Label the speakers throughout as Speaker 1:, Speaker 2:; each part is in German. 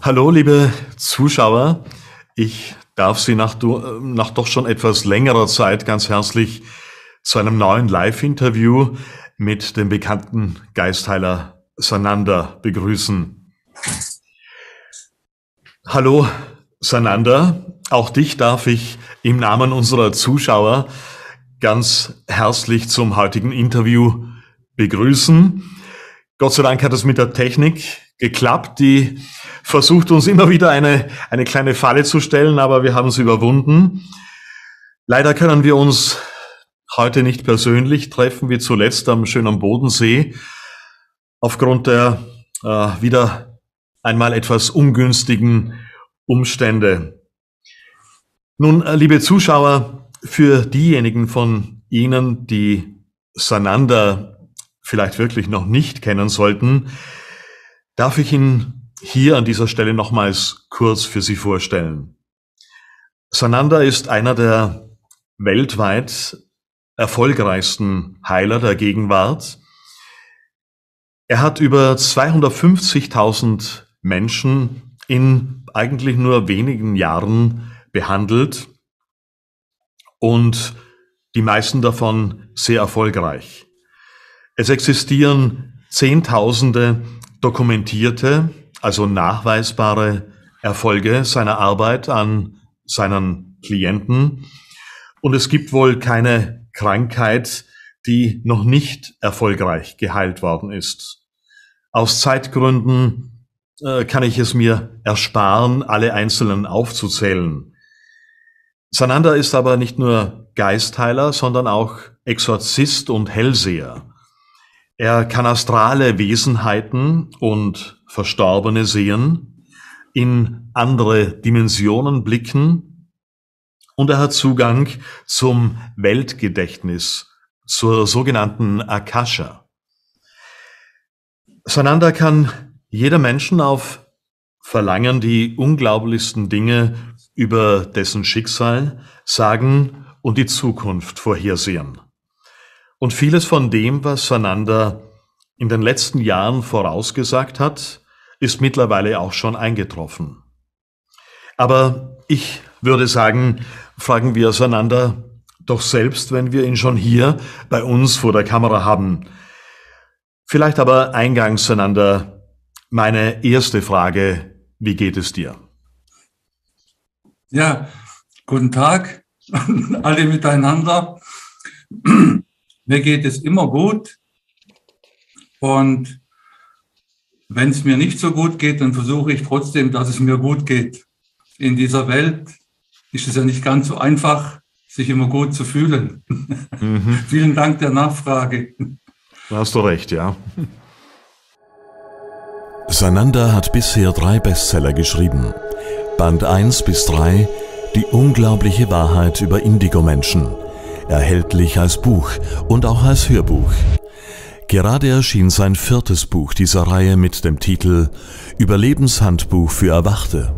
Speaker 1: Hallo, liebe Zuschauer. Ich darf Sie nach doch schon etwas längerer Zeit ganz herzlich zu einem neuen Live-Interview mit dem bekannten Geistheiler Sananda begrüßen. Hallo, Sananda. Auch dich darf ich im Namen unserer Zuschauer ganz herzlich zum heutigen Interview begrüßen. Gott sei Dank hat es mit der Technik geklappt. Die versucht uns immer wieder eine kleine Falle zu stellen, aber wir haben es überwunden. Leider können wir uns heute nicht persönlich treffen, wie zuletzt am schönen Bodensee, aufgrund der wieder einmal etwas ungünstigen Umstände. Nun, liebe Zuschauer, für diejenigen von Ihnen, die Sananda vielleicht wirklich noch nicht kennen sollten, darf ich ihn hier an dieser Stelle nochmals kurz für Sie vorstellen. Sananda ist einer der weltweit erfolgreichsten Heiler der Gegenwart. Er hat über 250.000 Menschen in eigentlich nur wenigen Jahren behandelt und die meisten davon sehr erfolgreich. Es existieren Zehntausende dokumentierte, also nachweisbare Erfolge seiner Arbeit an seinen Klienten. Und es gibt wohl keine Krankheit, die noch nicht erfolgreich geheilt worden ist. Aus Zeitgründen kann ich es mir ersparen, alle einzelnen aufzuzählen. Sananda ist aber nicht nur Geistheiler, sondern auch Exorzist und Hellseher. Er kann astrale Wesenheiten und Verstorbene sehen, in andere Dimensionen blicken und er hat Zugang zum Weltgedächtnis, zur sogenannten Akasha. Sananda kann jeder Menschen auf Verlangen die unglaublichsten Dinge über dessen Schicksal sagen und die Zukunft vorhersehen. Und vieles von dem, was Sananda in den letzten Jahren vorausgesagt hat, ist mittlerweile auch schon eingetroffen. Aber ich würde sagen, fragen wir Sananda doch selbst, wenn wir ihn schon hier bei uns vor der Kamera haben. Vielleicht aber eingangs, Sananda, meine erste Frage: Wie geht es dir?
Speaker 2: Ja, guten Tag alle miteinander. Mir geht es immer gut und wenn es mir nicht so gut geht, dann versuche ich trotzdem, dass es mir gut geht. In dieser Welt ist es ja nicht ganz so einfach, sich immer gut zu fühlen. Vielen Dank der Nachfrage.
Speaker 1: Da hast du recht, ja.
Speaker 3: Sananda hat bisher 3 Bestseller geschrieben. Band 1 bis 3, Die unglaubliche Wahrheit über Indigo-Menschen. Erhältlich als Buch und auch als Hörbuch. Gerade erschien sein 4. Buch dieser Reihe mit dem Titel Überlebenshandbuch für Erwachte.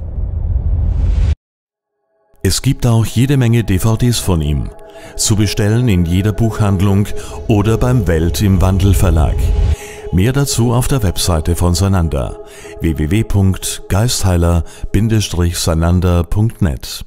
Speaker 3: Es gibt auch jede Menge DVDs von ihm, zu bestellen in jeder Buchhandlung oder beim Welt im Wandel Verlag. Mehr dazu auf der Webseite von Sananda www.geistheiler-sananda.net.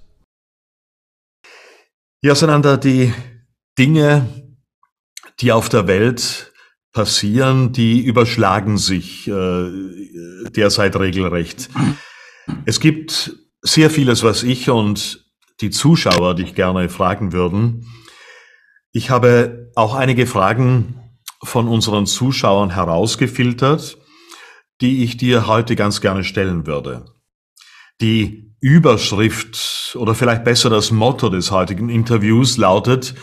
Speaker 1: Ja, Sananda, die Dinge, die auf der Welt passieren, die überschlagen sich derzeit regelrecht. Es gibt sehr vieles, was ich und die Zuschauer dich gerne fragen würden. Ich habe auch einige Fragen von unseren Zuschauern herausgefiltert, die ich dir heute ganz gerne stellen würde. Die Überschrift oder vielleicht besser das Motto des heutigen Interviews lautet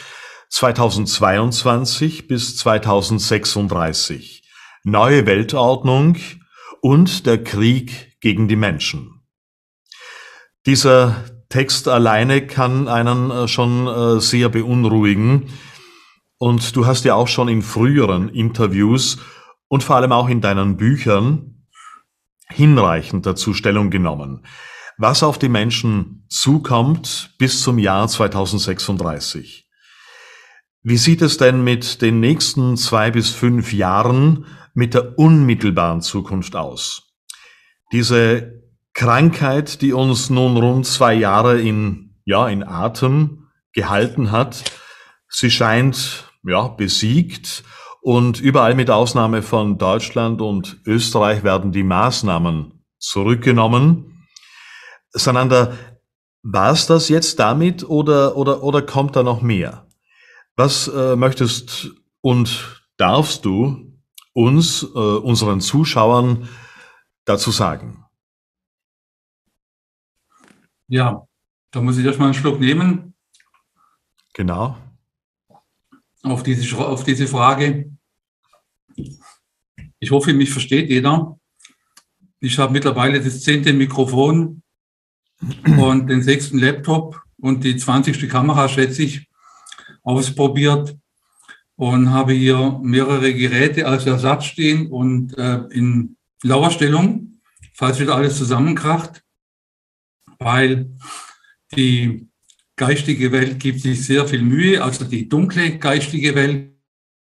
Speaker 1: 2022 bis 2036. Neue Weltordnung und der Krieg gegen die Menschen. Dieser Text alleine kann einen schon sehr beunruhigen. Und du hast ja auch schon in früheren Interviews und vor allem auch in deinen Büchern hinreichend dazu Stellung genommen, was auf die Menschen zukommt bis zum Jahr 2036. Wie sieht es denn mit den nächsten 2 bis 5 Jahren mit der unmittelbaren Zukunft aus? Diese Krankheit, die uns nun rund 2 Jahre in Atem gehalten hat. Sie scheint besiegt und überall mit Ausnahme von Deutschland und Österreich werden die Maßnahmen zurückgenommen. Sananda, war es das jetzt damit oder kommt da noch mehr? Was möchtest und darfst du uns, unseren Zuschauern dazu sagen?
Speaker 2: Ja, da muss ich erstmal einen Schluck nehmen.
Speaker 1: Genau.
Speaker 2: Auf diese Frage. Ich hoffe, mich versteht jeder. Ich habe mittlerweile das 10. Mikrofon und den 6. Laptop und die 20. Kamera, schätze ich, ausprobiert und habe hier mehrere Geräte als Ersatz stehen und in Lauerstellung, falls wieder alles zusammenkracht, weil die geistige Welt gibt sich sehr viel Mühe, also die dunkle geistige Welt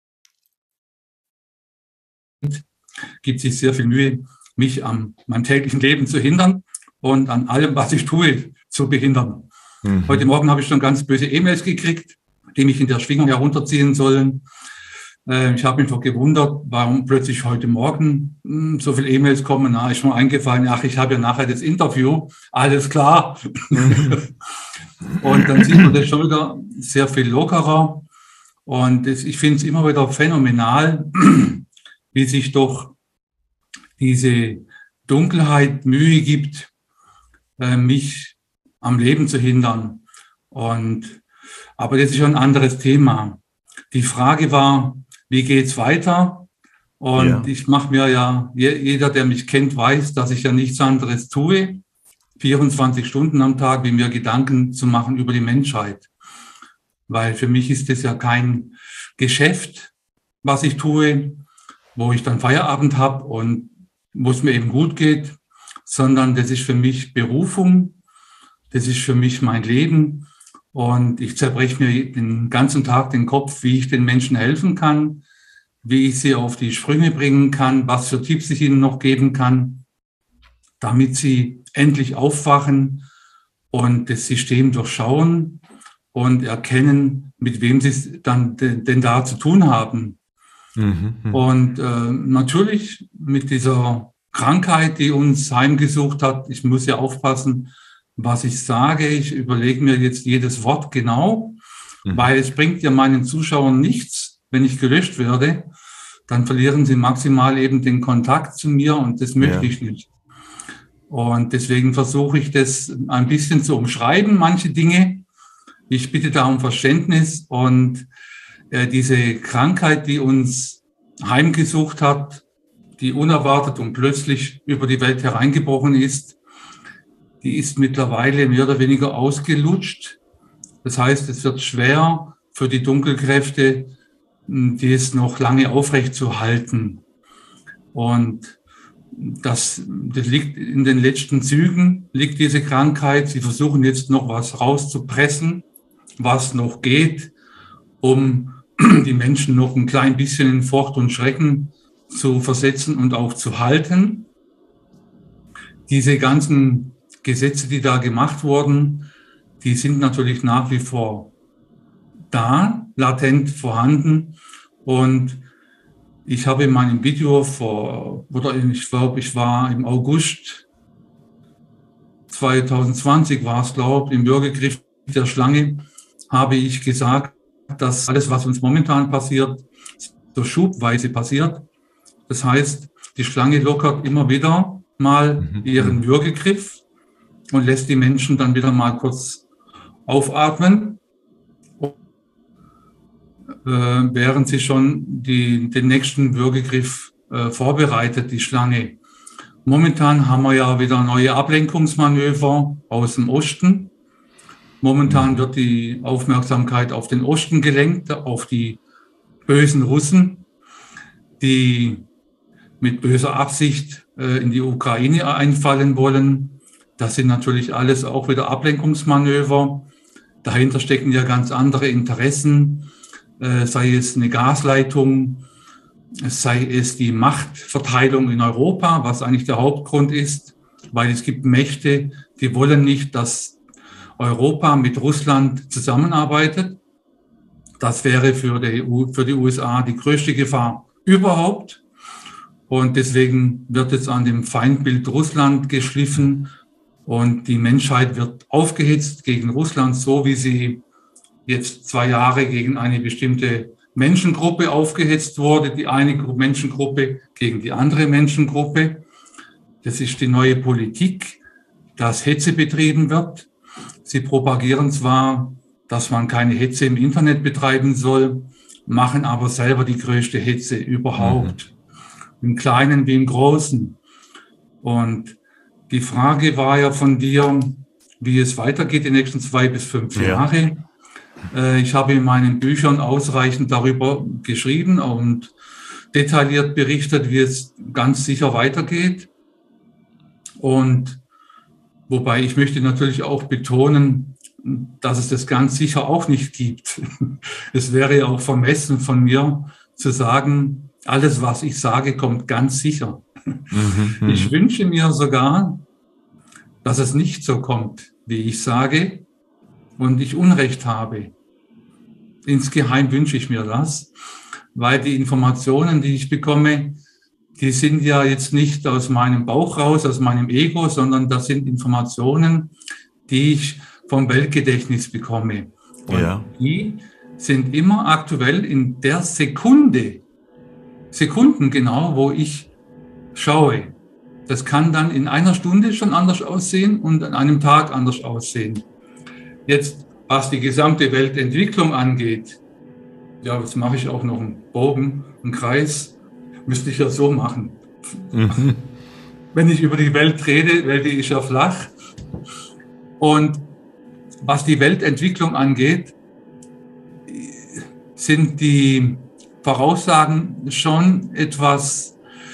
Speaker 2: gibt sich sehr viel Mühe, mich an meinem täglichen Leben zu hindern und an allem, was ich tue, zu behindern. Heute Morgen habe ich schon ganz böse E-Mails gekriegt, die mich in der Schwingung herunterziehen sollen. Ich habe mich doch gewundert, warum plötzlich heute Morgen so viele E-Mails kommen. Na, ist mir eingefallen, ach, ich habe ja nachher das Interview. Alles klar. Und dann sieht man das schon wieder sehr viel lockerer. Und ich finde es immer wieder phänomenal, wie sich doch diese Dunkelheit Mühe gibt, mich am Leben zu hindern. Aber das ist schon ein anderes Thema. Die Frage war, wie geht's weiter? Und ich mache mir jeder, der mich kennt, weiß, dass ich ja nichts anderes tue, 24 Stunden am Tag, wie mir Gedanken zu machen über die Menschheit. Weil für mich ist das ja kein Geschäft, was ich tue, wo ich dann Feierabend habe und wo es mir eben gut geht, sondern das ist für mich Berufung, das ist für mich mein Leben. Und ich zerbreche mir den ganzen Tag den Kopf, wie ich den Menschen helfen kann, wie ich sie auf die Sprünge bringen kann, was für Tipps ich ihnen noch geben kann, damit sie endlich aufwachen und das System durchschauen und erkennen, mit wem sie es dann denn da zu tun haben. Und natürlich mit dieser Krankheit, die uns heimgesucht hat, ich muss ja aufpassen, was ich sage. Ich überlege mir jetzt jedes Wort genau, weil es bringt ja meinen Zuschauern nichts, wenn ich gelöscht werde. Dann verlieren sie maximal eben den Kontakt zu mir und das möchte ich nicht. Und deswegen versuche ich das ein bisschen zu umschreiben, manche Dinge. Ich bitte da um Verständnis und diese Krankheit, die uns heimgesucht hat, die unerwartet und plötzlich über die Welt hereingebrochen ist, die ist mittlerweile mehr oder weniger ausgelutscht. Das heißt, es wird schwer für die Dunkelkräfte, dies noch lange aufrechtzuerhalten. Und das liegt in den letzten Zügen, liegt diese Krankheit. Sie versuchen jetzt noch was rauszupressen, was noch geht, um die Menschen noch ein klein bisschen in Furcht und Schrecken zu versetzen und auch zu halten. Diese ganzen Gesetze, die da gemacht wurden, die sind natürlich nach wie vor da, latent vorhanden. Und ich habe in meinem Video ich glaube, ich war im August 2020 war es, glaube ich, im Würgegriff der Schlange, habe ich gesagt, dass alles, was uns momentan passiert, so schubweise passiert. Das heißt, die Schlange lockert immer wieder mal ihren Würgegriff und lässt die Menschen dann wieder mal kurz aufatmen, während sie schon den nächsten Würgegriff vorbereitet, die Schlange. Momentan haben wir ja wieder neue Ablenkungsmanöver aus dem Osten. Momentan wird die Aufmerksamkeit auf den Osten gelenkt, auf die bösen Russen, die mit böser Absicht in die Ukraine einfallen wollen. Das sind natürlich alles auch wieder Ablenkungsmanöver. Dahinter stecken ja ganz andere Interessen, sei es eine Gasleitung, sei es die Machtverteilung in Europa, was eigentlich der Hauptgrund ist. weil es gibt Mächte, die wollen nicht, dass Europa mit Russland zusammenarbeitet. Das wäre für die USA die größte Gefahr überhaupt. Und deswegen wird jetzt an dem Feindbild Russland geschliffen und die Menschheit wird aufgehetzt gegen Russland, so wie sie jetzt 2 Jahre gegen eine bestimmte Menschengruppe aufgehetzt wurde, die eine Menschengruppe gegen die andere Menschengruppe. Das ist die neue Politik, dass Hetze betrieben wird. Sie propagieren zwar, dass man keine Hetze im Internet betreiben soll, machen aber selber die größte Hetze überhaupt. Im Kleinen wie im Großen. Und die Frage war ja von dir, wie es weitergeht die nächsten 2 bis 5 Jahre. Ich habe in meinen Büchern ausreichend darüber geschrieben und detailliert berichtet, wie es ganz sicher weitergeht. Und wobei ich möchte natürlich auch betonen, dass es das ganz sicher auch nicht gibt. Es wäre ja auch vermessen von mir zu sagen, alles, was ich sage, kommt ganz sicher. Ich wünsche mir sogar, dass es nicht so kommt, wie ich sage und ich Unrecht habe. Insgeheim wünsche ich mir das, weil die Informationen, die ich bekomme, die sind ja jetzt nicht aus meinem Bauch raus, aus meinem Ego, sondern das sind Informationen, die ich vom Weltgedächtnis bekomme. Und die sind immer aktuell in der Sekunden genau, wo ich schaue. Das kann dann in einer Stunde schon anders aussehen und an einem Tag anders aussehen. Jetzt, was die gesamte Weltentwicklung angeht, ja, jetzt mache ich auch noch einen Bogen, einen Kreis, müsste ich ja so machen. Wenn ich über die Welt rede, Welt ist ja flach. Und was die Weltentwicklung angeht, sind die Voraussagen schon etwas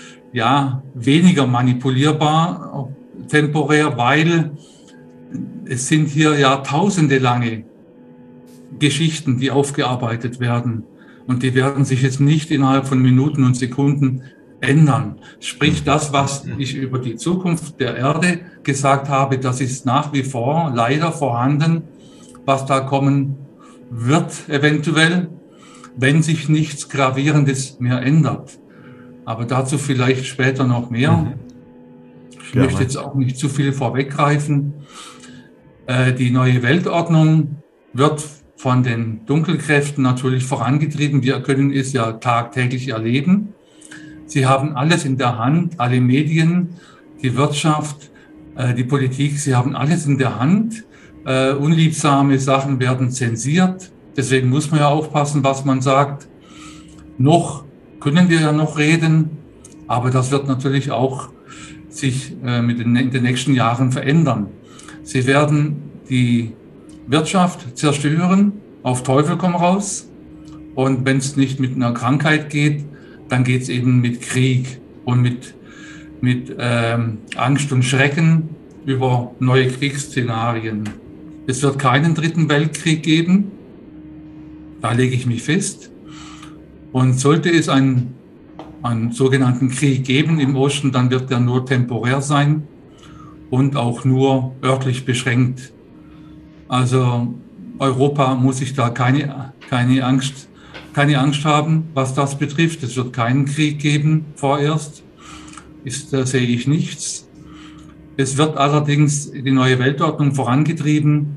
Speaker 2: weniger manipulierbar, temporär, weil es sind hier jahrtausende lange Geschichten, die aufgearbeitet werden. Und die werden sich jetzt nicht innerhalb von Minuten und Sekunden ändern. Sprich, das, was ich über die Zukunft der Erde gesagt habe, das ist nach wie vor leider vorhanden, was da kommen wird eventuell, wenn sich nichts Gravierendes mehr ändert. Aber dazu vielleicht später noch mehr. Ich möchte jetzt auch nicht zu viel vorweggreifen. Die neue Weltordnung wird von den Dunkelkräften natürlich vorangetrieben. Wir können es ja tagtäglich erleben. Sie haben alles in der Hand, alle Medien, die Wirtschaft, die Politik, sie haben alles in der Hand. Unliebsame Sachen werden zensiert. Deswegen muss man ja aufpassen, was man sagt. Noch können wir ja noch reden, aber das wird natürlich auch sich in den nächsten Jahren verändern. Sie werden die Wirtschaft zerstören, auf Teufel komm raus. Und wenn es nicht mit einer Krankheit geht, dann geht es eben mit Krieg und mit Angst und Schrecken über neue Kriegsszenarien. Es wird keinen 3. Weltkrieg geben, da lege ich mich fest. Und sollte es einen sogenannten Krieg geben im Osten, dann wird der nur temporär sein und auch nur örtlich beschränkt. Also Europa muss sich da keine Angst haben, was das betrifft. Es wird keinen Krieg geben vorerst. Da sehe ich nichts. Es wird allerdings die neue Weltordnung vorangetrieben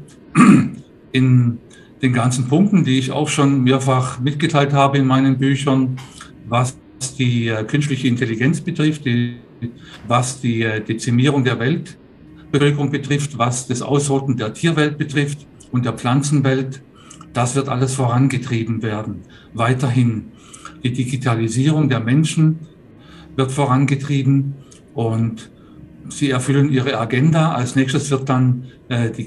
Speaker 2: in den ganzen Punkten, die ich auch schon mehrfach mitgeteilt habe in meinen Büchern, was die künstliche Intelligenz betrifft, was die Dezimierung der Weltbevölkerung betrifft, was das Ausrotten der Tierwelt betrifft und der Pflanzenwelt. Das wird alles vorangetrieben werden. Weiterhin die Digitalisierung der Menschen wird vorangetrieben und sie erfüllen ihre Agenda. Als nächstes wird dann die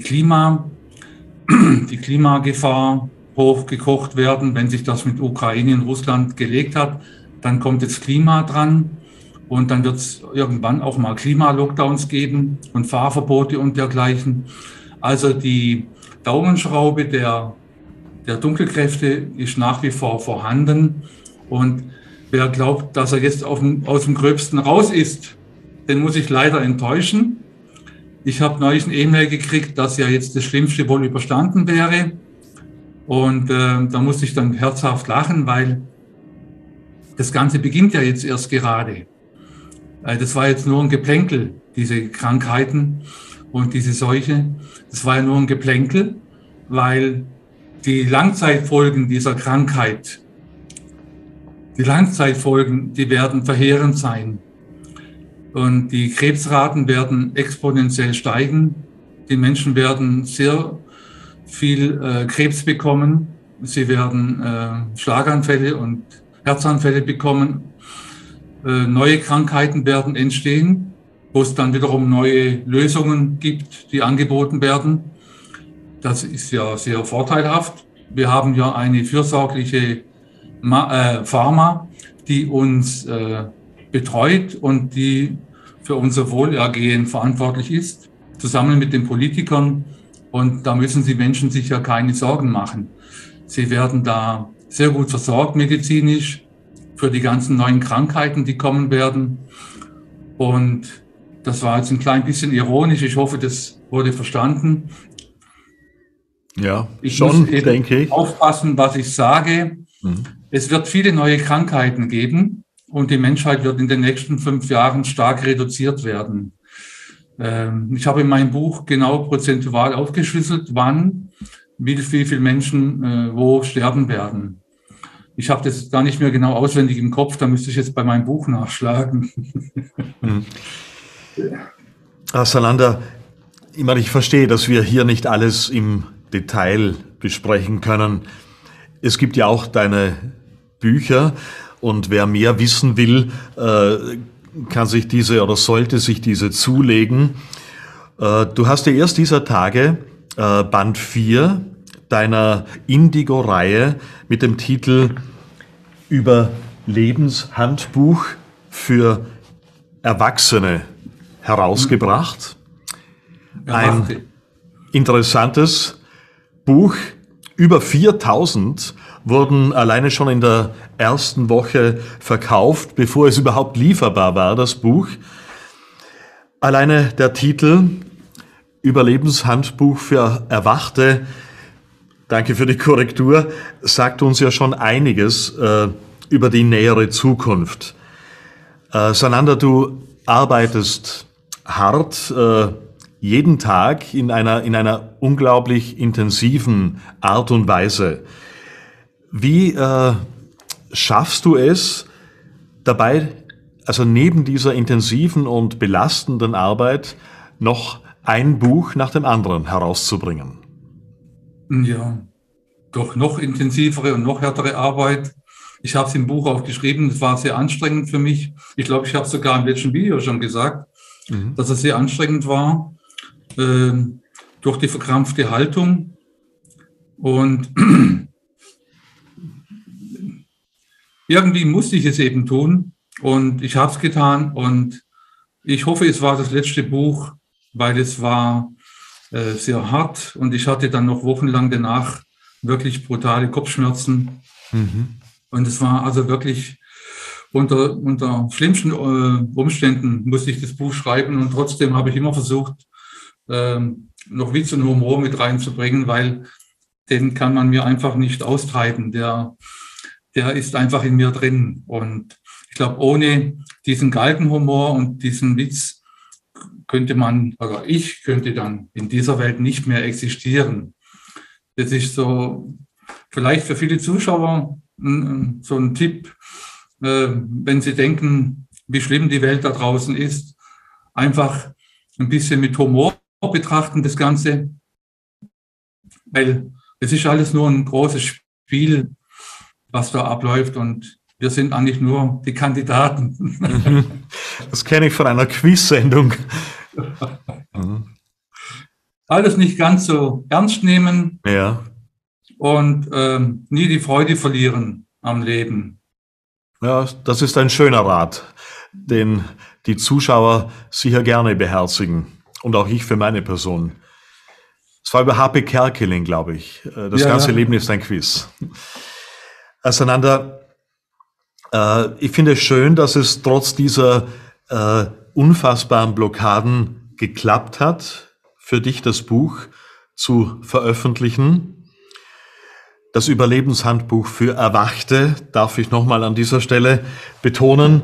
Speaker 2: Klimagefahr hochgekocht werden. Wenn sich das mit Ukraine und Russland gelegt hat, dann kommt das Klima dran und dann wird es irgendwann auch mal Klimalockdowns geben und Fahrverbote und dergleichen. Also die Daumenschraube der Dunkelkräfte ist nach wie vor vorhanden und wer glaubt, dass er jetzt aus dem Gröbsten raus ist, den muss ich leider enttäuschen. Ich habe neulich eine E-Mail gekriegt, dass ja jetzt das Schlimmste wohl überstanden wäre. Und da musste ich dann herzhaft lachen, weil das Ganze beginnt ja jetzt erst gerade. Das war jetzt nur ein Geplänkel, diese Krankheiten und diese Seuche. Das war ja nur ein Geplänkel, weil die Langzeitfolgen dieser Krankheit, die werden verheerend sein. Und die Krebsraten werden exponentiell steigen. Die Menschen werden sehr viel Krebs bekommen. Sie werden Schlaganfälle und Herzanfälle bekommen. Neue Krankheiten werden entstehen, wo es dann wiederum neue Lösungen gibt, die angeboten werden. Das ist ja sehr vorteilhaft. Wir haben ja eine fürsorgliche Pharma, die uns betreut und die für unser Wohlergehen verantwortlich ist, zusammen mit den Politikern. Und da müssen die Menschen sich ja keine Sorgen machen. Sie werden da sehr gut versorgt medizinisch für die ganzen neuen Krankheiten, die kommen werden. Und das war jetzt ein klein bisschen ironisch. Ich hoffe, das wurde verstanden.
Speaker 1: Ja,
Speaker 2: ich
Speaker 1: schon,
Speaker 2: muss
Speaker 1: denke ich.
Speaker 2: Aufpassen, was ich sage. Es wird viele neue Krankheiten geben und die Menschheit wird in den nächsten 5 Jahren stark reduziert werden. Ich habe in meinem Buch genau prozentual aufgeschlüsselt, wann, wie viele Menschen wo sterben werden. Ich habe das gar nicht mehr genau auswendig im Kopf, da müsste ich jetzt bei meinem Buch nachschlagen.
Speaker 1: Sananda, ich verstehe, dass wir hier nicht alles im Detail besprechen können. Es gibt ja auch deine Bücher und wer mehr wissen will, kann sich diese oder sollte sich diese zulegen. Du hast ja erst dieser Tage Band 4 deiner Indigo-Reihe mit dem Titel Überlebenshandbuch für Erwachsene herausgebracht. Ein interessantes Buch. Über 4000 wurden alleine schon in der ersten Woche verkauft, bevor es überhaupt lieferbar war, das Buch. Alleine der Titel Überlebenshandbuch für Erwachte, danke für die Korrektur, sagt uns ja schon einiges über die nähere Zukunft. Sananda, du arbeitest hart, jeden Tag in einer unglaublich intensiven Art und Weise. Wie schaffst du es dabei, also neben dieser intensiven und belastenden Arbeit, noch ein Buch nach dem anderen herauszubringen?
Speaker 2: Ja, doch noch intensivere und noch härtere Arbeit. Ich habe es im Buch auch geschrieben, es war sehr anstrengend für mich. Ich glaube, ich habe es sogar im letzten Video schon gesagt, dass es sehr anstrengend war, durch die verkrampfte Haltung. Und irgendwie musste ich es eben tun und ich habe es getan und ich hoffe, es war das letzte Buch, weil es war sehr hart und ich hatte dann noch wochenlang danach wirklich brutale Kopfschmerzen. Und es war also wirklich unter schlimmsten Umständen musste ich das Buch schreiben und trotzdem habe ich immer versucht, noch Witz und Humor mit reinzubringen, weil den kann man mir einfach nicht austreiben. Der ist einfach in mir drin. Und ich glaube, ohne diesen Galgenhumor und diesen Witz ich könnte dann in dieser Welt nicht mehr existieren. Das ist so vielleicht für viele Zuschauer so ein Tipp, wenn sie denken, wie schlimm die Welt da draußen ist, einfach ein bisschen mit Humor betrachten das Ganze, weil es ist alles nur ein großes Spiel, was da abläuft und wir sind eigentlich nur die Kandidaten.
Speaker 1: Das kenne ich von einer Quiz-Sendung.
Speaker 2: Alles nicht ganz so ernst nehmen,
Speaker 1: ja.
Speaker 2: Und nie die Freude verlieren am Leben.
Speaker 1: Ja, das ist ein schöner Rat, den die Zuschauer sicher gerne beherzigen. Und auch ich für meine Person. Es war über H.P. Kerkeling, glaube ich. Das ganze Leben ist ein Quiz. Sananda, ich finde es schön, dass es trotz dieser unfassbaren Blockaden geklappt hat, für dich das Buch zu veröffentlichen. Das Überlebenshandbuch für Erwachte, darf ich nochmal an dieser Stelle betonen.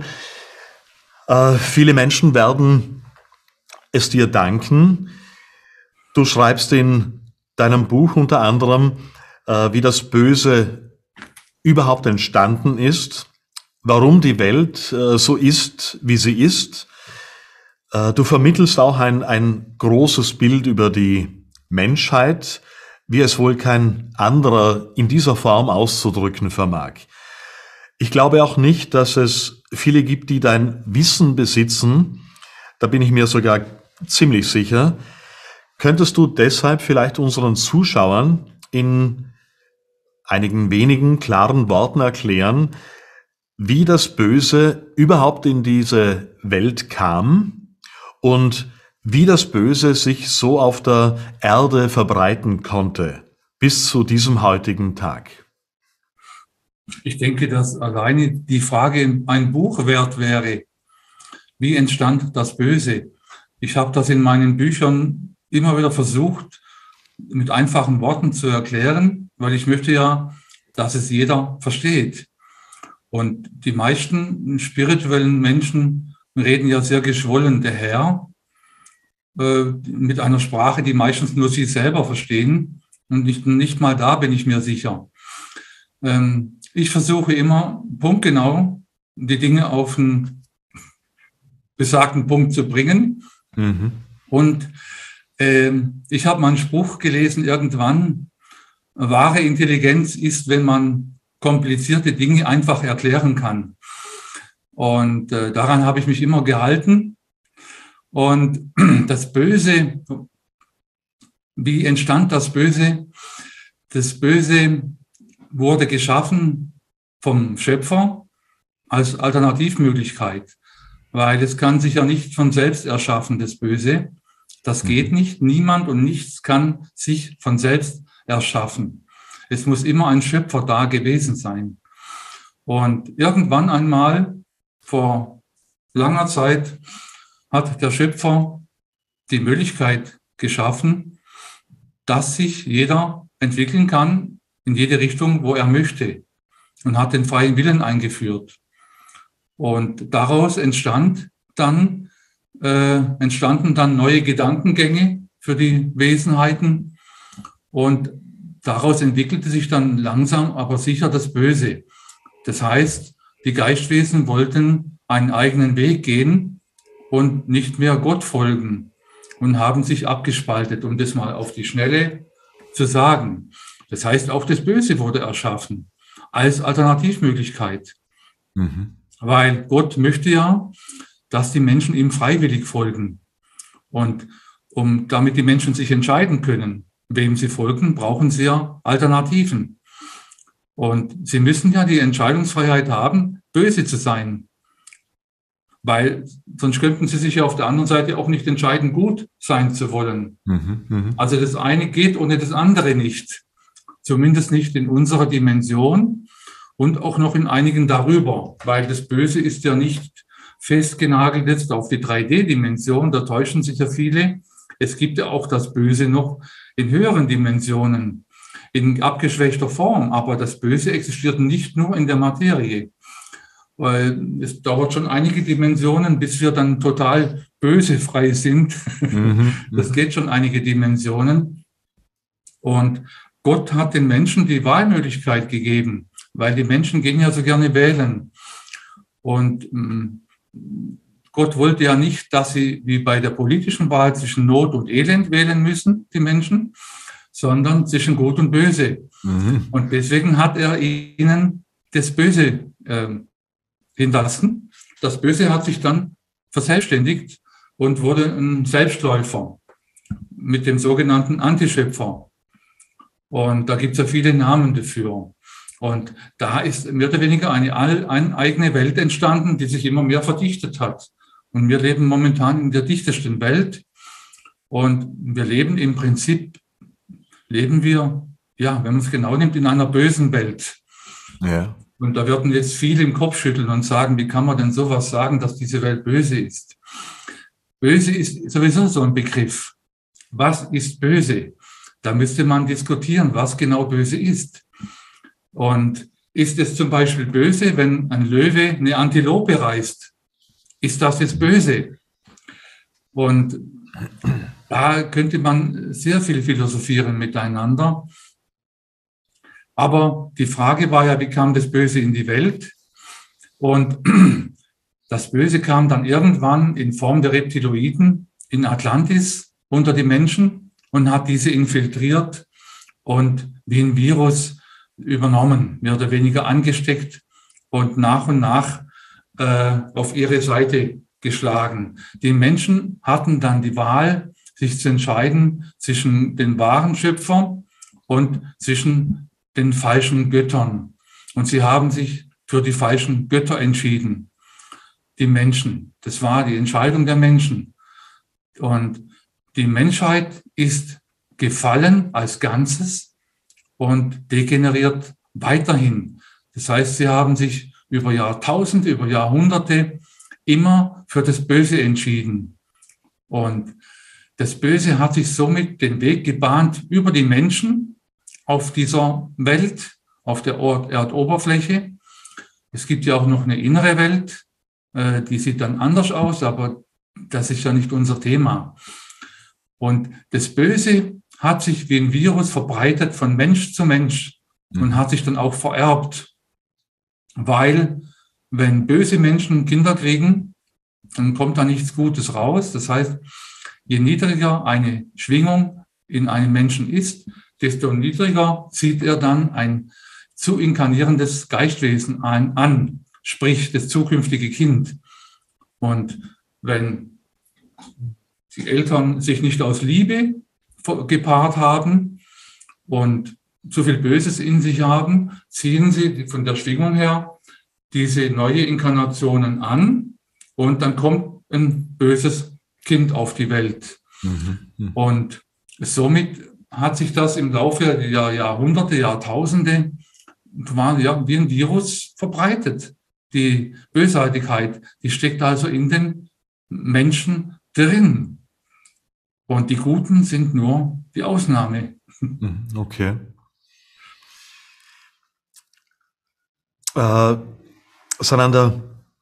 Speaker 1: Viele Menschen werden es dir danken. Du schreibst in deinem Buch unter anderem, wie das Böse überhaupt entstanden ist, warum die Welt so ist, wie sie ist. Du vermittelst auch ein großes Bild über die Menschheit, wie es wohl kein anderer in dieser Form auszudrücken vermag. Ich glaube auch nicht, dass es viele gibt, die dein Wissen besitzen. Da bin ich mir sogar ziemlich sicher. Könntest du deshalb vielleicht unseren Zuschauern in einigen wenigen klaren Worten erklären, wie das Böse überhaupt in diese Welt kam und wie das Böse sich so auf der Erde verbreiten konnte bis zu diesem heutigen Tag?
Speaker 2: Ich denke, dass alleine die Frage ein Buch wert wäre. Wie entstand das Böse? Ich habe das in meinen Büchern immer wieder versucht, mit einfachen Worten zu erklären, weil ich möchte ja, dass es jeder versteht. Und die meisten spirituellen Menschen reden ja sehr geschwollen daher, mit einer Sprache, die meistens nur sie selber verstehen. Und nicht mal da bin ich mir sicher. Ich versuche immer punktgenau die Dinge auf einen besagten Punkt zu bringen. Mhm. Und ich habe mal einen Spruch gelesen irgendwann: Wahre Intelligenz ist, wenn man komplizierte Dinge einfach erklären kann. Und daran habe ich mich immer gehalten. Und das Böse, wie entstand das Böse? Das Böse wurde geschaffen vom Schöpfer als Alternativmöglichkeit, weil es kann sich ja nicht von selbst erschaffen, das Böse. Das geht nicht. Niemand und nichts kann sich von selbst erschaffen. Es muss immer ein Schöpfer da gewesen sein. Und irgendwann einmal, vor langer Zeit, hat der Schöpfer die Möglichkeit geschaffen, dass sich jeder entwickeln kann in jede Richtung, wo er möchte, und hat den freien Willen eingeführt. Und daraus entstanden dann neue Gedankengänge für die Wesenheiten, und daraus entwickelte sich dann langsam, aber sicher das Böse. Das heißt, die Geistwesen wollten einen eigenen Weg gehen und nicht mehr Gott folgen und haben sich abgespaltet, um das mal auf die Schnelle zu sagen. Das heißt, auch das Böse wurde erschaffen als Alternativmöglichkeit. Mhm. Weil Gott möchte ja, dass die Menschen ihm freiwillig folgen. Und damit die Menschen sich entscheiden können, wem sie folgen, brauchen sie ja Alternativen. Und sie müssen ja die Entscheidungsfreiheit haben, böse zu sein. Weil sonst könnten sie sich ja auf der anderen Seite auch nicht entscheiden, gut sein zu wollen. Also das eine geht ohne das andere nicht. Zumindest nicht in unserer Dimension und auch noch in einigen darüber. Weil das Böse ist ja nicht festgenagelt jetzt auf die 3D-Dimension, da täuschen sich ja viele. Es gibt ja auch das Böse noch in höheren Dimensionen, in abgeschwächter Form. Aber das Böse existiert nicht nur in der Materie. Weil es dauert schon einige Dimensionen, bis wir dann total bösefrei sind. Das geht schon einige Dimensionen. Und Gott hat den Menschen die Wahlmöglichkeit gegeben, weil die Menschen gehen ja so gerne wählen. Und Gott wollte ja nicht, dass sie wie bei der politischen Wahl zwischen Not und Elend wählen müssen, die Menschen, sondern zwischen Gut und Böse. Und deswegen hat er ihnen das Böse hinterlassen. Das Böse hat sich dann verselbstständigt und wurde ein Selbstläufer mit dem sogenannten Antischöpfer. Und da gibt es ja viele Namen dafür. Und da ist mehr oder weniger eine eigene Welt entstanden, die sich immer mehr verdichtet hat. Und wir leben momentan in der dichtesten Welt. Und wir leben im Prinzip, wenn man es genau nimmt, in einer bösen Welt. Ja. Und da würden jetzt viele im Kopf schütteln und sagen, wie kann man denn sowas sagen, dass diese Welt böse ist? Böse ist sowieso so ein Begriff. Was ist böse? Da müsste man diskutieren, was genau böse ist. Und ist es zum Beispiel böse, wenn ein Löwe eine Antilope reißt? Ist das jetzt böse? Und da könnte man sehr viel philosophieren miteinander. Aber die Frage war ja, wie kam das Böse in die Welt? Und das Böse kam dann irgendwann in Form der Reptiloiden in Atlantis unter die Menschen und hat diese infiltriert und wie ein Virus übernommen, mehr oder weniger angesteckt und nach auf ihre Seite geschlagen. Die Menschen hatten dann die Wahl, sich zu entscheiden zwischen den wahren Schöpfern und zwischen den falschen Göttern. Und sie haben sich für die falschen Götter entschieden. Die Menschen. Das war die Entscheidung der Menschen. Und die Menschheit ist gefallen als Ganzes und degeneriert weiterhin. Das heißt, sie haben sich über Jahrtausende, über Jahrhunderte immer für das Böse entschieden. Und das Böse hat sich somit den Weg gebahnt über die Menschen auf dieser Welt, auf der Erdoberfläche. Es gibt ja auch noch eine innere Welt, die sieht dann anders aus, aber das ist ja nicht unser Thema. Und das Böse hat sich wie ein Virus verbreitet von Mensch zu Mensch und hat sich dann auch vererbt. Weil, wenn böse Menschen Kinder kriegen, dann kommt da nichts Gutes raus. Das heißt, je niedriger eine Schwingung in einem Menschen ist, desto niedriger zieht er dann ein zu inkarnierendes Geistwesen an, sprich das zukünftige Kind. Und wenn die Eltern sich nicht aus Liebe gepaart haben und zu viel Böses in sich haben, ziehen sie von der Schwingung her diese neue Inkarnationen an und dann kommt ein böses Kind auf die Welt. Und somit hat sich das im Laufe der Jahrhunderte, Jahrtausende, war ja wie ein Virus verbreitet. Die Bösartigkeit, die steckt also in den Menschen drin. Und die Guten sind nur die Ausnahme.
Speaker 1: Okay. Sananda,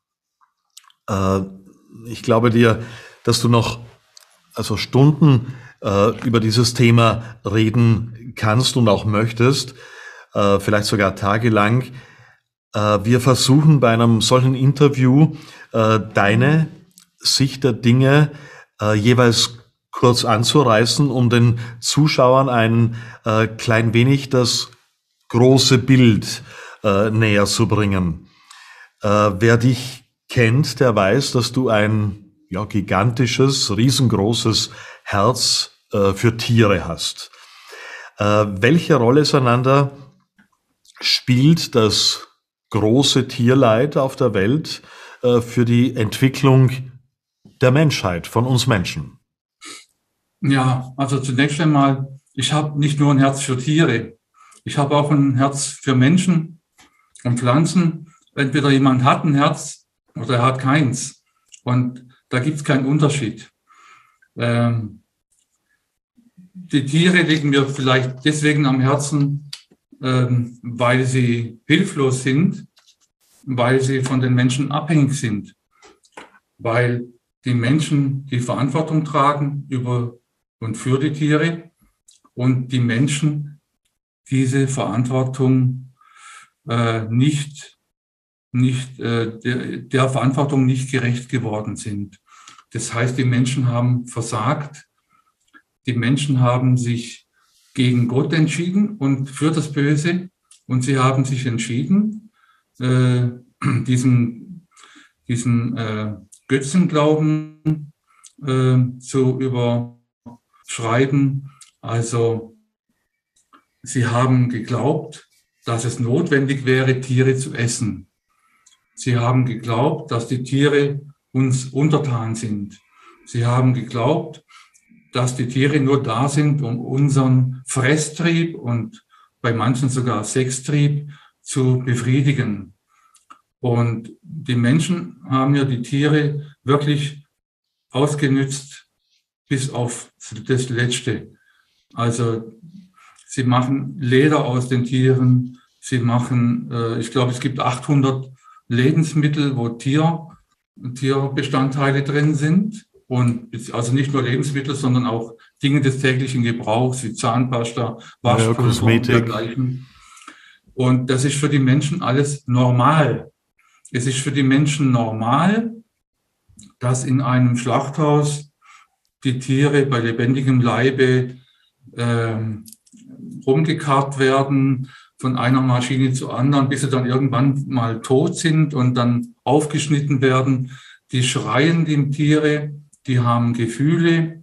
Speaker 1: ich glaube dir, dass du noch Stunden über dieses Thema reden kannst und auch möchtest, vielleicht sogar tagelang. Wir versuchen bei einem solchen Interview deine Sicht der Dinge jeweils kurz anzureißen, um den Zuschauern ein klein wenig das große Bild näher zu bringen. Wer dich kennt, der weiß, dass du ein gigantisches, riesengroßes Herz für Tiere hast. Welche Rolle, Sananda, spielt das große Tierleid auf der Welt für die Entwicklung der Menschheit, von uns Menschen?
Speaker 2: Ja, also zunächst einmal, ich habe nicht nur ein Herz für Tiere, ich habe auch ein Herz für Menschen und Pflanzen. Entweder jemand hat ein Herz oder er hat keins. Und da gibt es keinen Unterschied. Die Tiere liegen mir vielleicht deswegen am Herzen, weil sie hilflos sind, weil sie von den Menschen abhängig sind, weil die Menschen die Verantwortung tragen über und für die Tiere und die Menschen diese Verantwortung der Verantwortung nicht gerecht geworden sind. Das heißt, die Menschen haben versagt, die Menschen haben sich gegen Gott entschieden und für das Böse und sie haben sich entschieden, diesen Götzenglauben zu überschreiben. Also sie haben geglaubt, dass es notwendig wäre, Tiere zu essen. Sie haben geglaubt, dass die Tiere uns untertan sind. Sie haben geglaubt, dass die Tiere nur da sind, um unseren Fresstrieb und bei manchen sogar Sextrieb zu befriedigen. Und die Menschen haben ja die Tiere wirklich ausgenützt bis auf das Letzte. Also sie machen Leder aus den Tieren, sie machen, ich glaube, es gibt 800 Lebensmittel, wo Tierbestandteile drin sind. Und also nicht nur Lebensmittel, sondern auch Dinge des täglichen Gebrauchs, wie Zahnpasta, Waschpulver und dergleichen. Und das ist für die Menschen alles normal. Es ist für die Menschen normal, dass in einem Schlachthaus die Tiere bei lebendigem Leibe rumgekarrt werden, von einer Maschine zur anderen, bis sie dann irgendwann mal tot sind und dann aufgeschnitten werden. Die schreien, die Tiere, die haben Gefühle,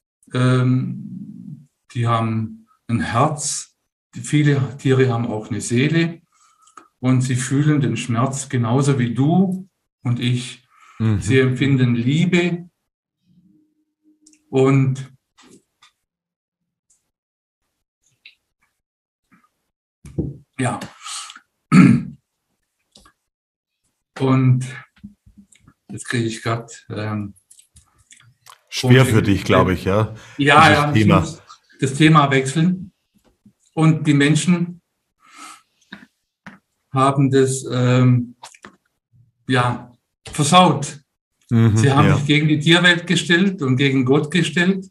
Speaker 2: die haben ein Herz. Viele Tiere haben auch eine Seele und sie fühlen den Schmerz genauso wie du und ich. Sie empfinden Liebe und ja. Und jetzt kriege ich gerade
Speaker 1: schwer für dich, glaube ich, ja.
Speaker 2: Ja, ich muss das Thema wechseln. Und die Menschen haben das versaut. Sie haben sich gegen die Tierwelt gestellt und gegen Gott gestellt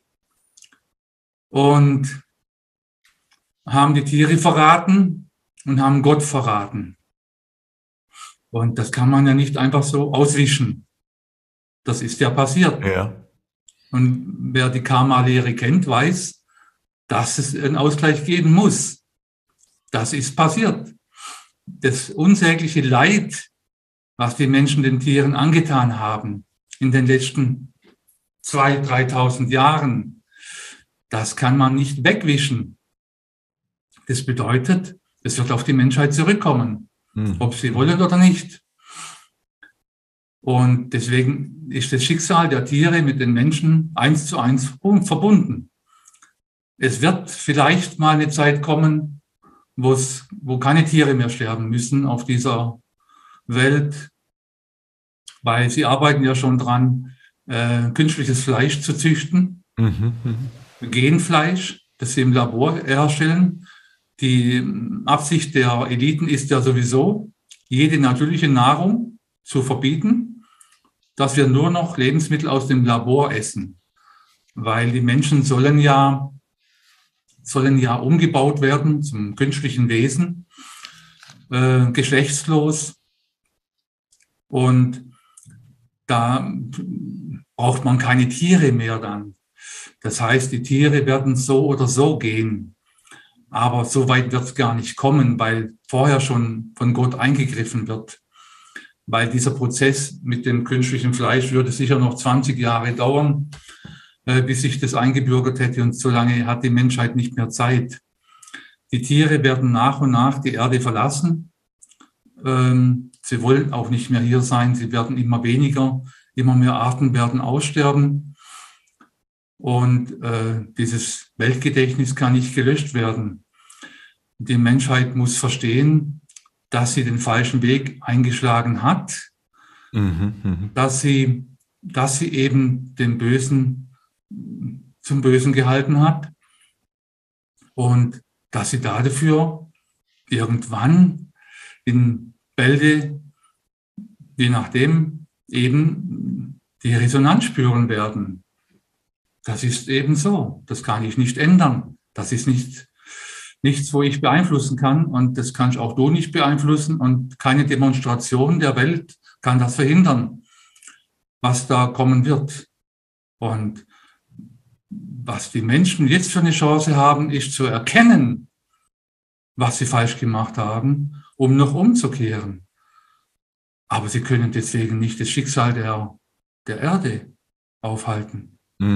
Speaker 2: und haben die Tiere verraten und haben Gott verraten. Und das kann man ja nicht einfach so auswischen. Das ist ja passiert.
Speaker 1: Ja.
Speaker 2: Und wer die Karma-Lehre kennt, weiß, dass es einen Ausgleich geben muss. Das ist passiert. Das unsägliche Leid, was die Menschen den Tieren angetan haben in den letzten 2.000, 3.000 Jahren, das kann man nicht wegwischen. Das bedeutet, es wird auf die Menschheit zurückkommen, ob sie wollen oder nicht. Und deswegen ist das Schicksal der Tiere mit den Menschen 1:1 verbunden. Es wird vielleicht mal eine Zeit kommen, wo keine Tiere mehr sterben müssen auf dieser Welt, weil sie arbeiten ja schon dran, künstliches Fleisch zu züchten, Genfleisch, das sie im Labor herstellen. Die Absicht der Eliten ist ja sowieso, jede natürliche Nahrung zu verbieten, dass wir nur noch Lebensmittel aus dem Labor essen, weil die Menschen sollen ja umgebaut werden zum künstlichen Wesen, geschlechtslos. Und da braucht man keine Tiere mehr dann. Das heißt, die Tiere werden so oder so gehen. Aber so weit wird es gar nicht kommen, weil vorher schon von Gott eingegriffen wird. Weil dieser Prozess mit dem künstlichen Fleisch würde sicher noch 20 Jahre dauern, bis sich das eingebürgert hätte. Und so lange hat die Menschheit nicht mehr Zeit. Die Tiere werden nach und nach die Erde verlassen. Sie wollen auch nicht mehr hier sein. Sie werden immer weniger. Immer mehr Arten werden aussterben. Und dieses Weltgedächtnis kann nicht gelöscht werden. Die Menschheit muss verstehen, dass sie den falschen Weg eingeschlagen hat, dass sie eben den Bösen zum Bösen gehalten hat und dass sie dafür irgendwann in Bälde, je nachdem, eben die Resonanz spüren werden. Das ist eben so. Das kann ich nicht ändern. Das ist nichts, wo ich beeinflussen kann. Und das kannst auch du nicht beeinflussen. Und keine Demonstration der Welt kann das verhindern, was da kommen wird. Und was die Menschen jetzt für eine Chance haben, ist zu erkennen, was sie falsch gemacht haben, um noch umzukehren. Aber sie können deswegen nicht das Schicksal der Erde aufhalten.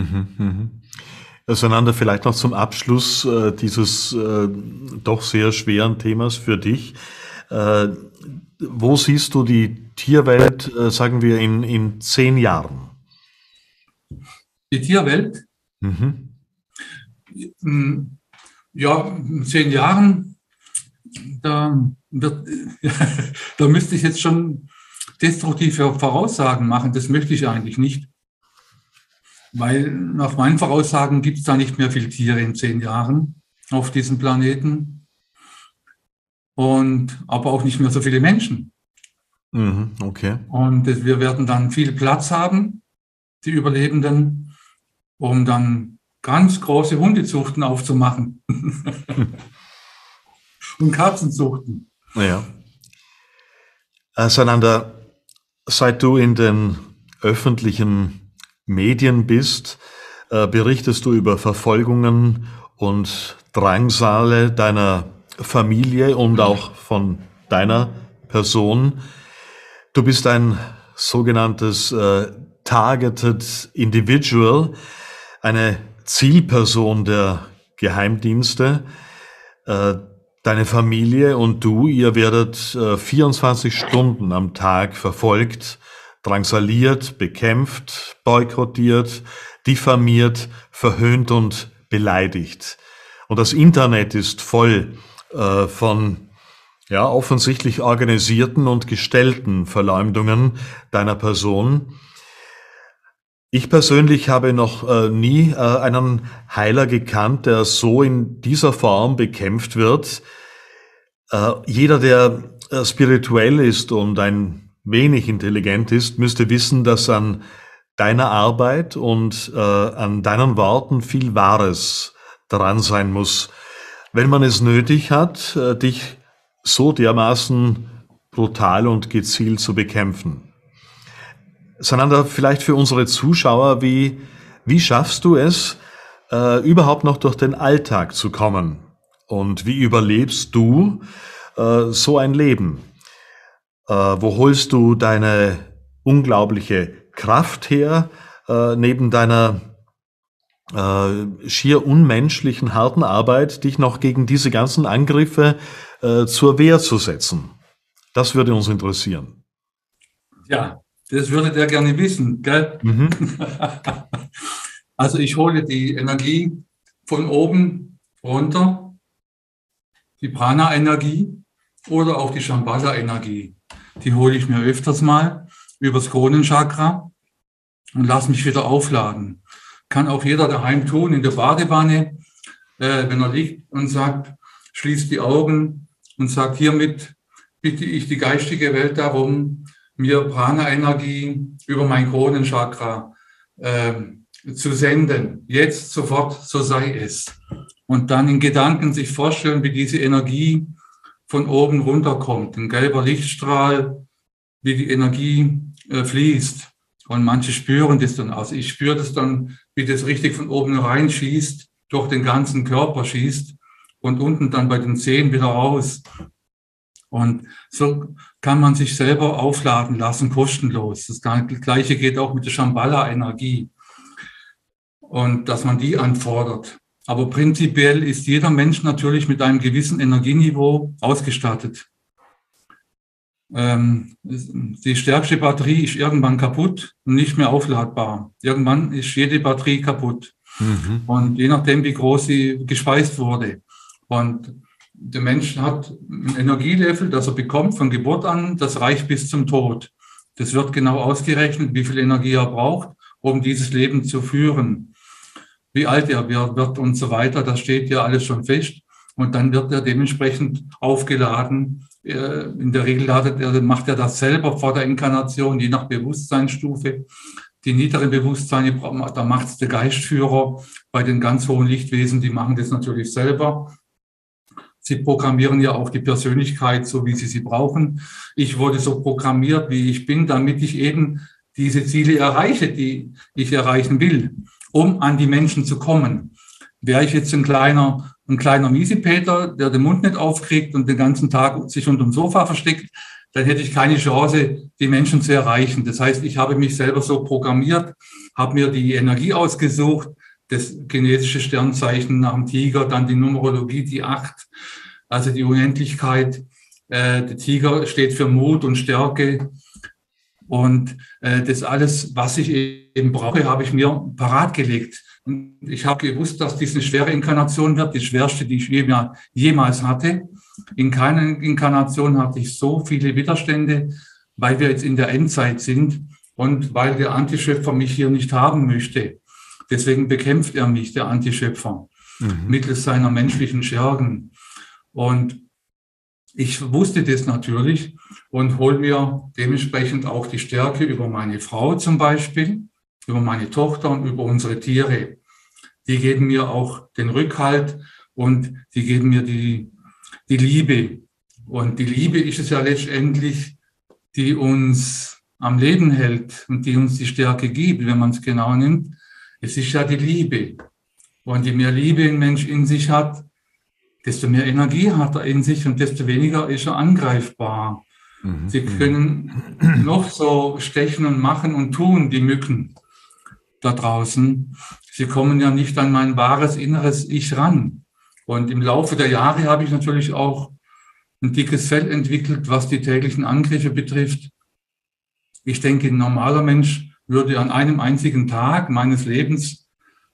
Speaker 1: Sananda, vielleicht noch zum Abschluss dieses doch sehr schweren Themas für dich. Wo siehst du die Tierwelt, sagen wir, in 10 Jahren?
Speaker 2: Die Tierwelt? Ja, in 10 Jahren, da müsste ich jetzt schon destruktive Voraussagen machen. Das möchte ich eigentlich nicht. weil nach meinen Voraussagen gibt es da nicht mehr viele Tiere in 10 Jahren auf diesem Planeten und aber auch nicht mehr so viele Menschen.
Speaker 1: Okay.
Speaker 2: Und wir werden dann viel Platz haben, die Überlebenden, um dann ganz große Hundezuchten aufzumachen und Katzenzuchten.
Speaker 1: Ja. Sananda, seit du in den öffentlichen Medien bist, berichtest du über Verfolgungen und Drangsale deiner Familie und auch von deiner Person. Du bist ein sogenanntes Targeted Individual, eine Zielperson der Geheimdienste. Deine Familie und du, ihr werdet 24 Stunden am Tag verfolgt, drangsaliert, bekämpft, boykottiert, diffamiert, verhöhnt und beleidigt. Und das Internet ist voll von offensichtlich organisierten und gestellten Verleumdungen deiner Person. Ich persönlich habe noch nie einen Heiler gekannt, der so in dieser Form bekämpft wird. Jeder, der spirituell ist und ein wenig intelligent ist, müsste wissen, dass an deiner Arbeit und an deinen Worten viel Wahres dran sein muss, wenn man es nötig hat, dich so dermaßen brutal und gezielt zu bekämpfen. Sananda, vielleicht für unsere Zuschauer, wie schaffst du es, überhaupt noch durch den Alltag zu kommen? Und wie überlebst du so ein Leben? Wo holst du deine unglaubliche Kraft her, neben deiner schier unmenschlichen, harten Arbeit, dich noch gegen diese ganzen Angriffe zur Wehr zu setzen? Das würde uns interessieren.
Speaker 2: Ja, das würdet ihr gerne wissen, gell? Also ich hole die Energie von oben runter, die Prana-Energie oder auch die Shambhala-Energie. Die hole ich mir öfters mal übers Kronenchakra und lasse mich wieder aufladen. Kann auch jeder daheim tun, in der Badewanne, wenn er liegt und sagt, schließt die Augen und sagt, hiermit bitte ich die geistige Welt darum, mir Prana-Energie über mein Kronenchakra zu senden. Jetzt, sofort, so sei es. Und dann in Gedanken sich vorstellen, wie diese Energie von oben runterkommt. Ein gelber Lichtstrahl, wie die Energie fließt. Und manche spüren das dann. Also ich spüre das dann, wie das richtig von oben reinschießt, durch den ganzen Körper schießt und unten dann bei den Zehen wieder raus. Und so kann man sich selber aufladen lassen, kostenlos. Das Gleiche geht auch mit der Shambhala-Energie. Und dass man die anfordert. Aber prinzipiell ist jeder Mensch natürlich mit einem gewissen Energieniveau ausgestattet. Die stärkste Batterie ist irgendwann kaputt und nicht mehr aufladbar. Irgendwann ist jede Batterie kaputt. Und je nachdem, wie groß sie gespeist wurde. Und der Mensch hat ein Energielevel, das er bekommt von Geburt an, das reicht bis zum Tod. Das wird genau ausgerechnet, wie viel Energie er braucht, um dieses Leben zu führen. Wie alt er wird und so weiter, das steht ja alles schon fest. Und dann wird er dementsprechend aufgeladen. In der Regel macht er das selber vor der Inkarnation, je nach Bewusstseinsstufe. Die niederen Bewusstseine, da macht es der Geistführer. Bei den ganz hohen Lichtwesen, die machen das natürlich selber. Sie programmieren ja auch die Persönlichkeit so, wie sie brauchen. Ich wurde so programmiert, wie ich bin, damit ich eben diese Ziele erreiche, die ich erreichen will, um an die Menschen zu kommen. Wäre ich jetzt ein kleiner Miesepeter, der den Mund nicht aufkriegt und den ganzen Tag sich unterm Sofa versteckt, dann hätte ich keine Chance, die Menschen zu erreichen. Das heißt, ich habe mich selber so programmiert, habe mir die Energie ausgesucht, das chinesische Sternzeichen nach dem Tiger, dann die Numerologie, die 8, also die Unendlichkeit. Der Tiger steht für Mut und Stärke. Und das alles, was ich eben brauche, habe ich mir parat gelegt. Und ich habe gewusst, dass dies eine schwere Inkarnation wird, die schwerste, die ich jemals hatte. In keiner Inkarnation hatte ich so viele Widerstände, weil wir jetzt in der Endzeit sind und weil der Antischöpfer mich hier nicht haben möchte. Deswegen bekämpft er mich, der Antischöpfer, mittels seiner menschlichen Schergen. Und ich wusste das natürlich und hole mir dementsprechend auch die Stärke über meine Frau zum Beispiel, über meine Tochter und über unsere Tiere. Die geben mir auch den Rückhalt und die geben mir die Liebe. Und die Liebe ist es ja letztendlich, die uns am Leben hält und die uns die Stärke gibt, wenn man es genau nimmt. Es ist ja die Liebe. Und je mehr Liebe ein Mensch in sich hat, desto mehr Energie hat er in sich und desto weniger ist er angreifbar. Sie können noch so stechen und machen und tun, die Mücken da draußen. Sie kommen ja nicht an mein wahres inneres Ich ran. Und im Laufe der Jahre habe ich natürlich auch ein dickes Fell entwickelt, was die täglichen Angriffe betrifft. Ich denke, ein normaler Mensch würde an einem einzigen Tag meines Lebens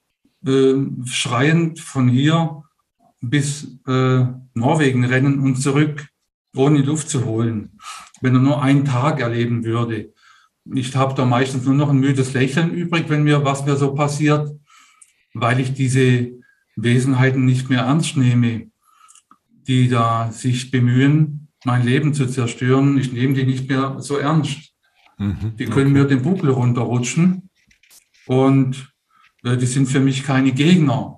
Speaker 2: schreiend von hier bis Norwegen rennen und zurück, ohne Luft zu holen, wenn er nur einen Tag erleben würde. Ich habe da meistens nur noch ein müdes Lächeln übrig, was mir so passiert, weil ich diese Wesenheiten nicht mehr ernst nehme, die da sich bemühen, mein Leben zu zerstören. Ich nehme die nicht mehr so ernst. Die können mir den Buckel runterrutschen und die sind für mich keine Gegner.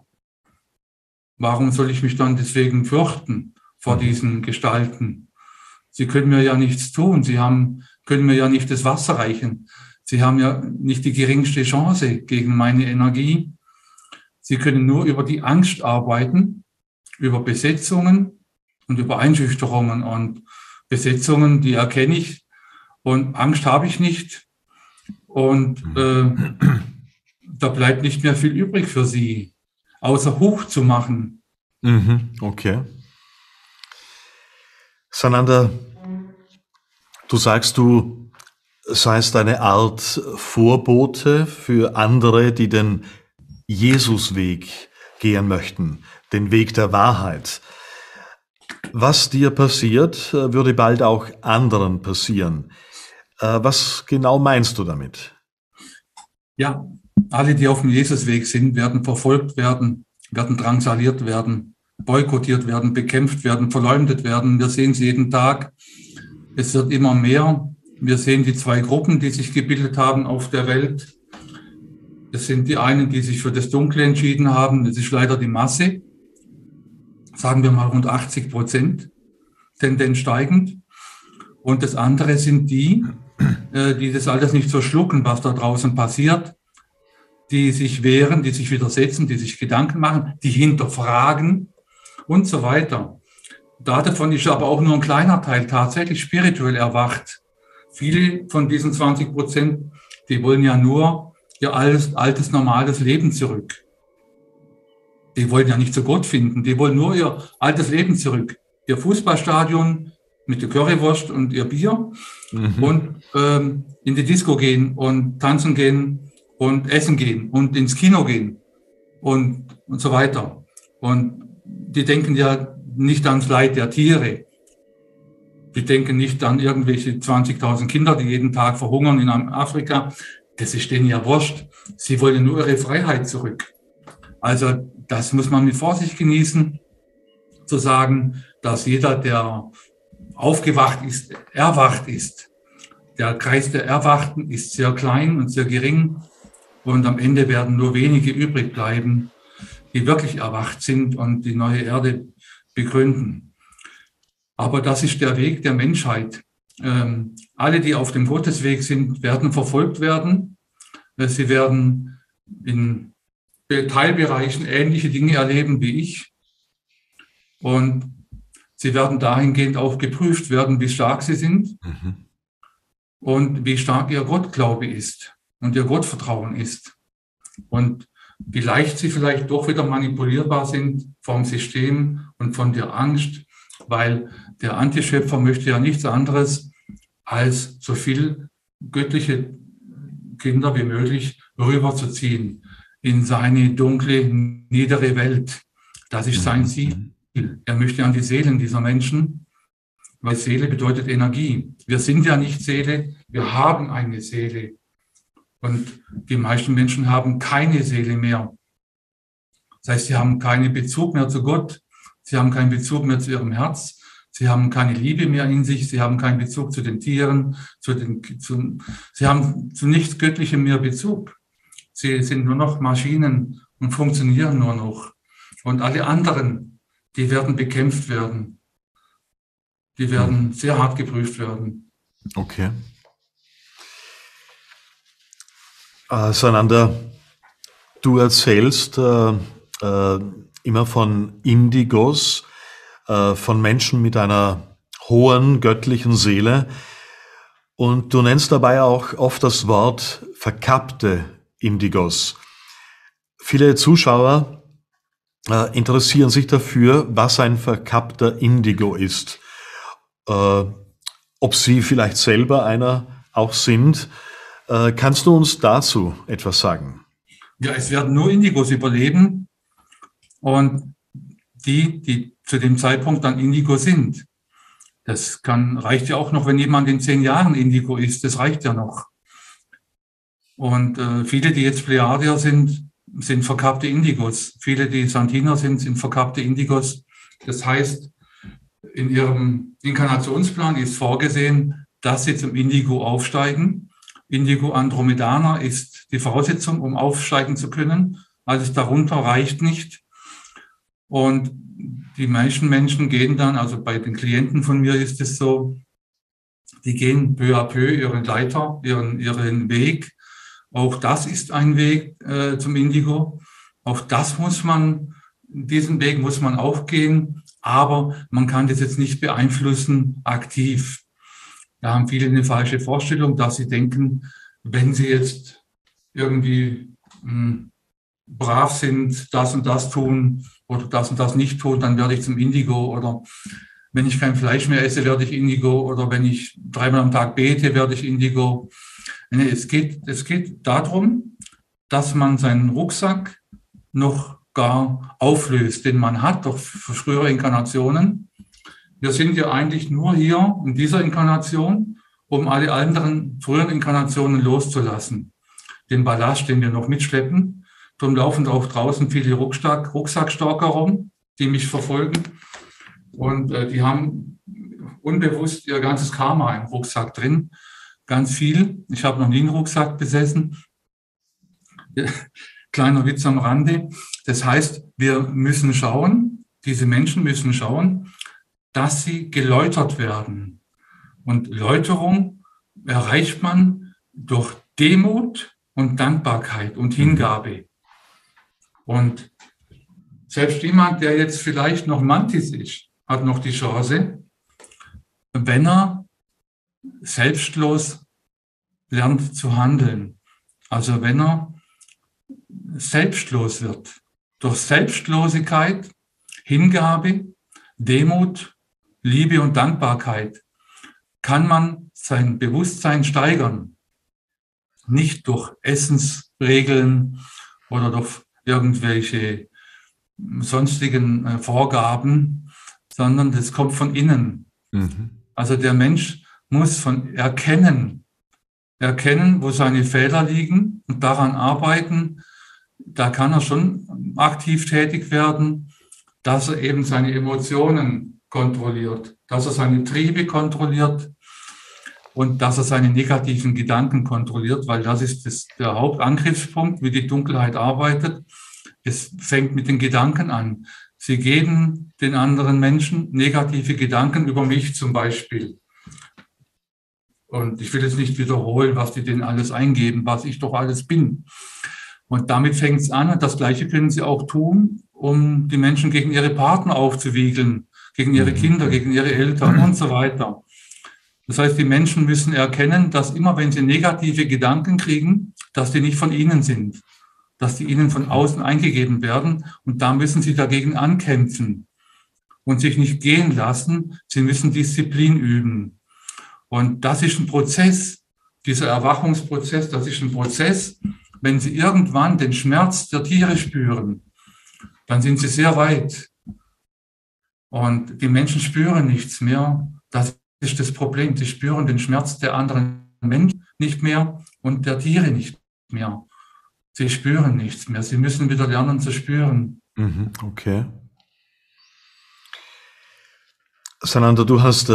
Speaker 2: Warum soll ich mich dann deswegen fürchten vor diesen Gestalten? Sie können mir ja nichts tun. Sie können mir ja nicht das Wasser reichen. Sie haben ja nicht die geringste Chance gegen meine Energie. Sie können nur über die Angst arbeiten, über Besetzungen und über Einschüchterungen. Und Besetzungen, die erkenne ich. Und Angst habe ich nicht. Und da bleibt nicht mehr viel übrig für Sie, außer hoch zu machen.
Speaker 1: Okay. Sananda, du sagst, du seist eine Art Vorbote für andere, die den Jesusweg gehen möchten, den Weg der Wahrheit. Was dir passiert, würde bald auch anderen passieren. Was genau meinst du damit?
Speaker 2: Ja, alle, die auf dem Jesusweg sind, werden verfolgt werden, werden drangsaliert werden, boykottiert werden, bekämpft werden, verleumdet werden. Wir sehen sie jeden Tag. Es wird immer mehr. Wir sehen die zwei Gruppen, die sich gebildet haben auf der Welt. Es sind die einen, die sich für das Dunkle entschieden haben. Das ist leider die Masse. Sagen wir mal rund 80%, Tendenz steigend. Und das andere sind die das alles nicht so schlucken, was da draußen passiert, die sich wehren, die sich widersetzen, die sich Gedanken machen, die hinterfragen und so weiter. Davon ist aber auch nur ein kleiner Teil tatsächlich spirituell erwacht. Viele von diesen 20%, die wollen ja nur ihr altes, normales Leben zurück. Die wollen ja nicht zu Gott finden, die wollen nur ihr altes Leben zurück. Ihr Fußballstadion mit der Currywurst und ihr Bier und in die Disco gehen und tanzen gehen und essen gehen und ins Kino gehen und so weiter. Und die denken ja nicht ans Leid der Tiere. Die denken nicht an irgendwelche 20.000 Kinder, die jeden Tag verhungern in Afrika. Das ist denen ja wurscht. Sie wollen nur ihre Freiheit zurück. Also das muss man mit Vorsicht genießen, zu sagen, dass jeder, der aufgewacht ist, erwacht ist. Der Kreis der Erwachten ist sehr klein und sehr gering und am Ende werden nur wenige übrig bleiben, die wirklich erwacht sind und die neue Erde begründen. Aber das ist der Weg der Menschheit. Alle, die auf dem Gottesweg sind, werden verfolgt werden. Sie werden in Teilbereichen ähnliche Dinge erleben wie ich. Und sie werden dahingehend auch geprüft werden, wie stark sie sind und wie stark ihr Gottglaube ist und ihr Gottvertrauen ist. Und wie leicht sie vielleicht doch wieder manipulierbar sind vom System und von der Angst, weil der Antischöpfer möchte ja nichts anderes, als so viel göttliche Kinder wie möglich rüberzuziehen in seine dunkle, niedere Welt. Das ist sein Ziel. Er möchte an die Seelen dieser Menschen, weil Seele bedeutet Energie. Wir sind ja nicht Seele, wir haben eine Seele. Und die meisten Menschen haben keine Seele mehr. Das heißt, sie haben keinen Bezug mehr zu Gott, sie haben keinen Bezug mehr zu ihrem Herz, sie haben keine Liebe mehr in sich, sie haben keinen Bezug zu den Tieren, sie haben zu nichts Göttlichem mehr Bezug. Sie sind nur noch Maschinen und funktionieren nur noch. Und alle anderen, die werden bekämpft werden. Die werden sehr hart geprüft werden.
Speaker 1: Okay. Sananda, du erzählst immer von Indigos, von Menschen mit einer hohen göttlichen Seele, und du nennst dabei auch oft das Wort verkappte Indigos. Viele Zuschauer interessieren sich dafür, was ein verkappter Indigo ist. Ob sie vielleicht selber einer auch sind. Kannst du uns dazu etwas sagen?
Speaker 2: Ja, es werden nur Indigos überleben, und die zu dem Zeitpunkt dann Indigo sind. Reicht ja auch noch, wenn jemand in 10 Jahren Indigo ist, das reicht ja noch. Und viele, die jetzt Plejadier sind verkappte Indigos. Viele, die Santiner sind verkappte Indigos. Das heißt, in ihrem Inkarnationsplan ist vorgesehen, dass sie zum Indigo aufsteigen. Indigo Andromedaner ist die Voraussetzung, um aufsteigen zu können. Alles darunter reicht nicht. Und die meisten Menschen gehen dann, also bei den Klienten von mir ist es so, die gehen peu à peu ihren Leiter, ihren Weg. Auch das ist ein Weg zum Indigo. Auch diesen Weg muss man auch gehen, aber man kann das jetzt nicht beeinflussen aktiv. Da haben viele eine falsche Vorstellung, dass sie denken, wenn sie jetzt irgendwie brav sind, das und das tun oder das und das nicht tun, dann werde ich zum Indigo. Oder wenn ich kein Fleisch mehr esse, werde ich Indigo. Oder wenn ich 3-mal am Tag bete, werde ich Indigo. Nee, es geht darum, dass man seinen Rucksack noch gar auflöst, den man hat durch frühere Inkarnationen. Wir sind ja eigentlich nur hier in dieser Inkarnation, um alle anderen früheren Inkarnationen loszulassen. Den Ballast, den wir noch mitschleppen. Darum laufen auch draußen viele Rucksackstalker rum, die mich verfolgen. Und die haben unbewusst ihr ganzes Karma im Rucksack drin. Ganz viel. Ich habe noch nie einen Rucksack besessen. Kleiner Witz am Rande. Das heißt, wir müssen schauen, diese Menschen müssen schauen, dass sie geläutert werden. Und Läuterung erreicht man durch Demut und Dankbarkeit und Hingabe. Und selbst jemand, der jetzt vielleicht noch Mantis ist, hat noch die Chance, wenn er selbstlos lernt zu handeln. Also wenn er selbstlos wird. Durch Selbstlosigkeit, Hingabe, Demut, Liebe und Dankbarkeit kann man sein Bewusstsein steigern. Nicht durch Essensregeln oder durch irgendwelche sonstigen Vorgaben, sondern das kommt von innen. Also der Mensch muss erkennen, wo seine Fehler liegen und daran arbeiten. Da kann er schon aktiv tätig werden, dass er eben seine Emotionen kontrolliert, dass er seine Triebe kontrolliert und dass er seine negativen Gedanken kontrolliert, weil das ist der Hauptangriffspunkt, wie die Dunkelheit arbeitet. Es fängt mit den Gedanken an. Sie geben den anderen Menschen negative Gedanken über mich zum Beispiel. Und ich will jetzt nicht wiederholen, was die denn alles eingeben, was ich doch alles bin. Und damit fängt es an. Und das Gleiche können sie auch tun, um die Menschen gegen ihre Partner aufzuwiegeln, gegen ihre Kinder, gegen ihre Eltern und so weiter. Das heißt, die Menschen müssen erkennen, dass immer, wenn sie negative Gedanken kriegen, dass die nicht von ihnen sind, dass die ihnen von außen eingegeben werden. Und da müssen sie dagegen ankämpfen und sich nicht gehen lassen. Sie müssen Disziplin üben. Und das ist ein Prozess, dieser Erwachungsprozess, das ist ein Prozess. Wenn Sie irgendwann den Schmerz der Tiere spüren, dann sind Sie sehr weit. Und die Menschen spüren nichts mehr. Das ist das Problem. Sie spüren den Schmerz der anderen Menschen nicht mehr und der Tiere nicht mehr. Sie spüren nichts mehr. Sie müssen wieder lernen zu spüren.
Speaker 1: Okay. Sananda, du hast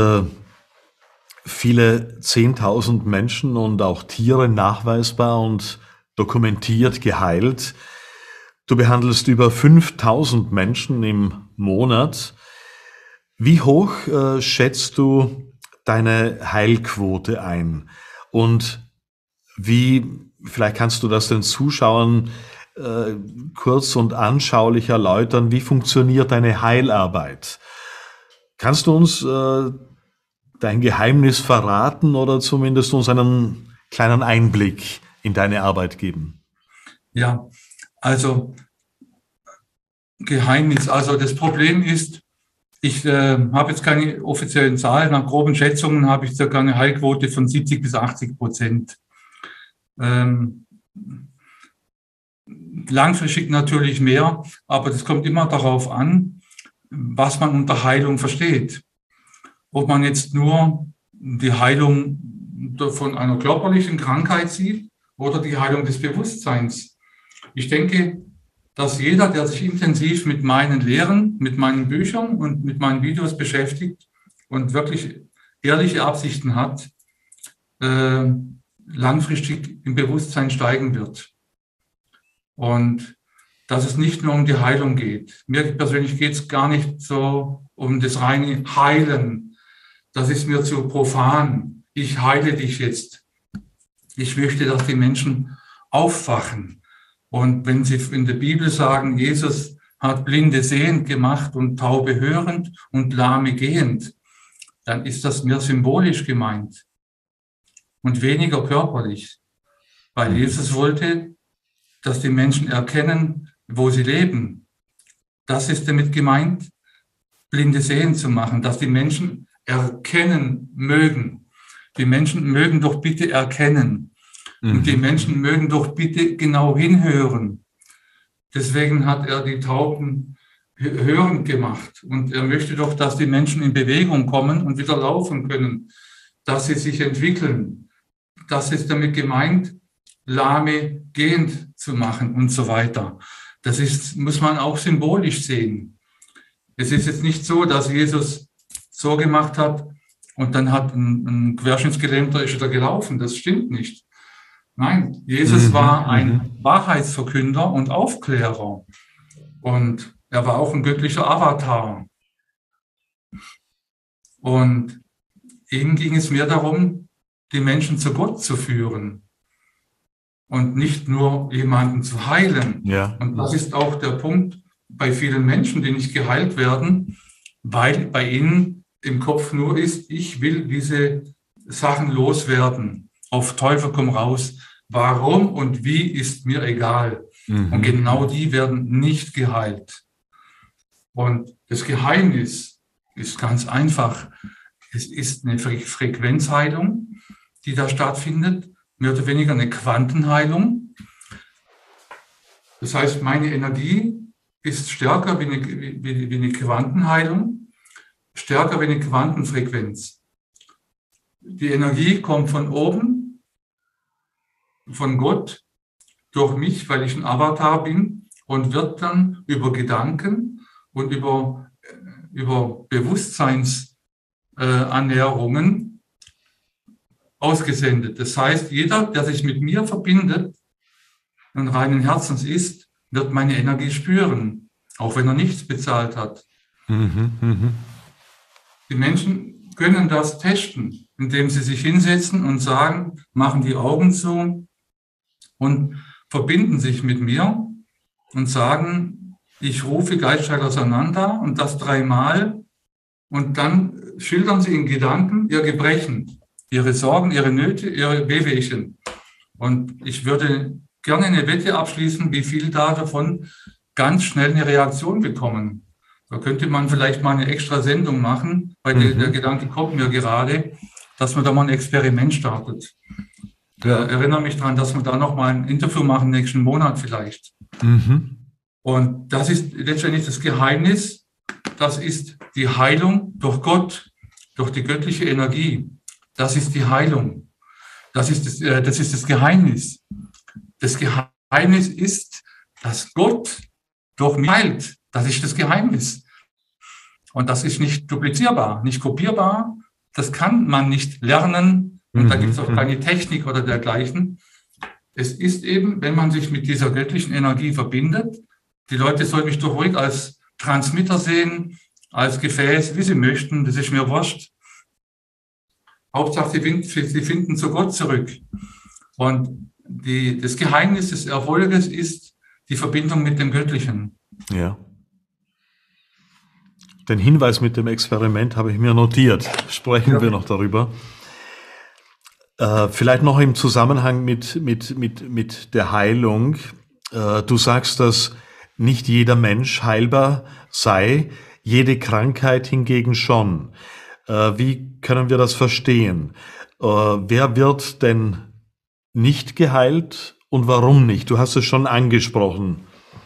Speaker 1: viele 10.000 Menschen und auch Tiere nachweisbar und dokumentiert geheilt. Du behandelst über 5.000 Menschen im Monat. Wie hoch schätzt du deine Heilquote ein? Und vielleicht kannst du das den Zuschauern kurz und anschaulich erläutern, wie funktioniert deine Heilarbeit? Kannst du uns dein Geheimnis verraten oder zumindest uns einen kleinen Einblick in deine Arbeit geben?
Speaker 2: Ja, also Geheimnis. Also das Problem ist, ich habe jetzt keine offiziellen Zahlen. Nach groben Schätzungen habe ich circa eine Heilquote von 70-80%. Langfristig natürlich mehr, aber das kommt immer darauf an, was man unter Heilung versteht. Ob man jetzt nur die Heilung von einer körperlichen Krankheit sieht oder die Heilung des Bewusstseins. Ich denke, dass jeder, der sich intensiv mit meinen Lehren, mit meinen Büchern und mit meinen Videos beschäftigt und wirklich ehrliche Absichten hat, langfristig im Bewusstsein steigen wird. Und dass es nicht nur um die Heilung geht. Mir persönlich geht es gar nicht so um das reine Heilen. Das ist mir zu profan. Ich heile dich jetzt. Ich möchte, dass die Menschen aufwachen. Und wenn sie in der Bibel sagen, Jesus hat Blinde sehend gemacht und Taube hörend und Lahme gehend, dann ist das mehr symbolisch gemeint und weniger körperlich. Weil Jesus wollte, dass die Menschen erkennen, wo sie leben. Das ist damit gemeint, Blinde sehend zu machen, dass die Menschen erkennen mögen. Die Menschen mögen doch bitte erkennen. Und die Menschen mögen doch bitte genau hinhören. Deswegen hat er die Tauben hörend gemacht. Und er möchte doch, dass die Menschen in Bewegung kommen und wieder laufen können, dass sie sich entwickeln. Das ist damit gemeint, Lahme gehend zu machen und so weiter. Das muss man auch symbolisch sehen. Es ist jetzt nicht so, dass Jesus so gemacht hat und dann hat ein Querschnittsgelähmter ist wieder gelaufen. Das stimmt nicht. Nein, Jesus war ein Wahrheitsverkünder und Aufklärer. Und er war auch ein göttlicher Avatar. Und ihm ging es mehr darum, die Menschen zu Gott zu führen und nicht nur jemanden zu heilen.
Speaker 1: Ja.
Speaker 2: Und das ist auch der Punkt bei vielen Menschen, die nicht geheilt werden, weil bei ihnen im Kopf nur ist, ich will diese Sachen loswerden, auf Teufel komm raus. Warum und wie ist mir egal. Und genau die werden nicht geheilt. Und das Geheimnis ist ganz einfach. Es ist eine Frequenzheilung, die da stattfindet, mehr oder weniger eine Quantenheilung. Das heißt, meine Energie ist stärker wie eine Quantenheilung, stärker wie eine Quantenfrequenz. Die Energie kommt von oben, von Gott, durch mich, weil ich ein Avatar bin, und wird dann über Gedanken und über Bewusstseinsannäherungen ausgesendet. Das heißt, jeder, der sich mit mir verbindet und reinen Herzens ist, wird meine Energie spüren, auch wenn er nichts bezahlt hat. Die Menschen können das testen, indem sie sich hinsetzen und sagen, machen die Augen zu und verbinden sich mit mir und sagen, ich rufe Geistscheider Sananda und das 3-mal und dann schildern sie in Gedanken ihr Gebrechen, ihre Sorgen, ihre Nöte, ihre Wehwehchen. Und ich würde gerne eine Wette abschließen, wie viel da davon ganz schnell eine Reaktion bekommen. Da könnte man vielleicht mal eine extra Sendung machen, weil der Gedanke kommt mir gerade, dass man da mal ein Experiment startet. Erinnere mich daran, dass wir da noch mal ein Interview machen, nächsten Monat vielleicht. Und das ist letztendlich das Geheimnis. Das ist die Heilung durch Gott, durch die göttliche Energie. Das ist die Heilung. Das ist das Geheimnis. das Geheimnis ist, dass Gott durch mich heilt. Das ist das Geheimnis. Und das ist nicht duplizierbar, nicht kopierbar. Das kann man nicht lernen. Und da gibt es auch keine Technik oder dergleichen. Es ist eben, wenn man sich mit dieser göttlichen Energie verbindet, die Leute sollen mich doch ruhig als Transmitter sehen, als Gefäß, wie sie möchten, das ist mir wurscht. Hauptsache, sie finden zu Gott zurück. Und das Geheimnis des Erfolges ist die Verbindung mit dem Göttlichen.
Speaker 1: Ja. Den Hinweis mit dem Experiment habe ich mir notiert. Sprechen wir noch darüber. Vielleicht noch im Zusammenhang mit der Heilung. Du sagst, dass nicht jeder Mensch heilbar sei, jede Krankheit hingegen schon. Wie können wir das verstehen? Wer wird denn nicht geheilt und warum nicht? Du hast es schon angesprochen.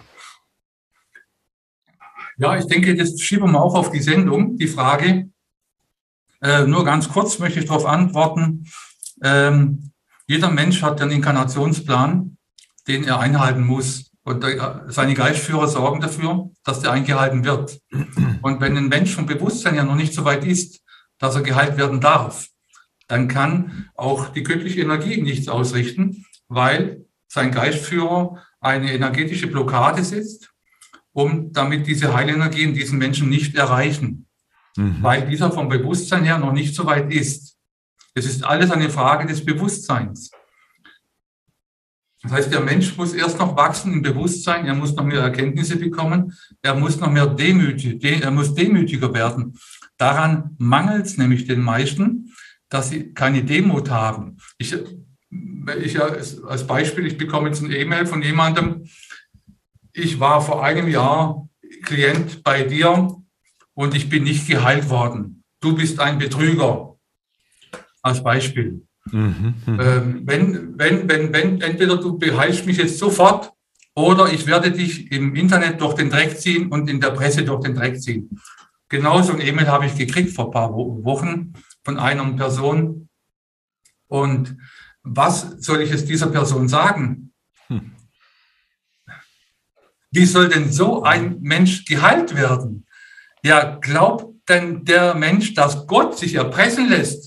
Speaker 2: Ja, ich denke, das schieben wir auch auf die Sendung, die Frage. Nur ganz kurz möchte ich darauf antworten. Jeder Mensch hat einen Inkarnationsplan, den er einhalten muss. Und seine Geistführer sorgen dafür, dass der eingehalten wird. Und wenn ein Mensch vom Bewusstsein ja noch nicht so weit ist, dass er geheilt werden darf, dann kann auch die göttliche Energie nichts ausrichten, weil sein Geistführer eine energetische Blockade setzt, damit diese Heilenergien diesen Menschen nicht erreichen, weil dieser vom Bewusstsein her noch nicht so weit ist. Es ist alles eine Frage des Bewusstseins. Das heißt, der Mensch muss erst noch wachsen im Bewusstsein, er muss noch mehr Erkenntnisse bekommen, er muss noch mehr demütiger werden. Daran mangelt es nämlich den meisten, dass sie keine Demut haben. Ich als Beispiel, ich bekomme jetzt eine E-Mail von jemandem, ich war vor einem Jahr Klient bei dir und ich bin nicht geheilt worden. Du bist ein Betrüger. Als Beispiel. Wenn entweder du beheilst mich jetzt sofort oder ich werde dich im Internet durch den Dreck ziehen und in der Presse durch den Dreck ziehen. Genauso ein E-Mail habe ich gekriegt vor ein paar Wochen von einer Person. Und was soll ich jetzt dieser Person sagen? Wie soll denn so ein Mensch geheilt werden? Ja, glaubt denn der Mensch, dass Gott sich erpressen lässt?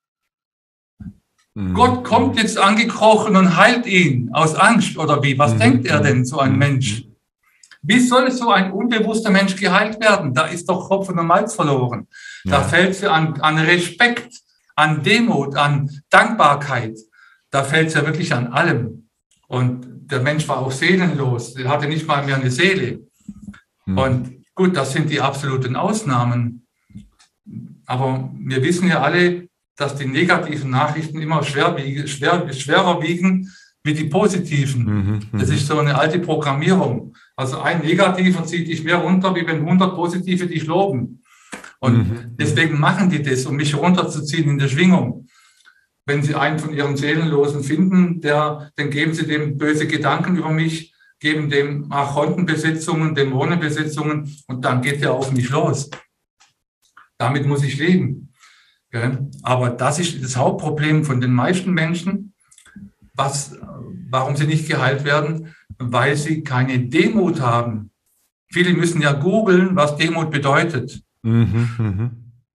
Speaker 2: Gott kommt jetzt angekrochen und heilt ihn aus Angst oder wie? Was denkt er denn, so ein Mensch? Wie soll so ein unbewusster Mensch geheilt werden? Da ist doch Hopfen und Malz verloren. Da fällt es an Respekt, an Demut, an Dankbarkeit. Da fällt es ja wirklich an allem. Und der Mensch war auch seelenlos. Er hatte nicht mal mehr eine Seele. Und gut, das sind die absoluten Ausnahmen. Aber wir wissen ja alle, dass die negativen Nachrichten immer schwerer wiegen wie die positiven. Das ist so eine alte Programmierung. Also ein Negativer zieht dich mehr runter, wie wenn 100 Positive dich loben. Und deswegen machen die das, um mich runterzuziehen in der Schwingung. Wenn sie einen von ihren Seelenlosen finden, dann geben sie dem böse Gedanken über mich, geben dem Archontenbesitzungen, Dämonenbesitzungen und dann geht der auf mich los. Damit muss ich leben. Aber das ist das Hauptproblem von den meisten Menschen, warum sie nicht geheilt werden, weil sie keine Demut haben. Viele müssen ja googeln, was Demut bedeutet. Oder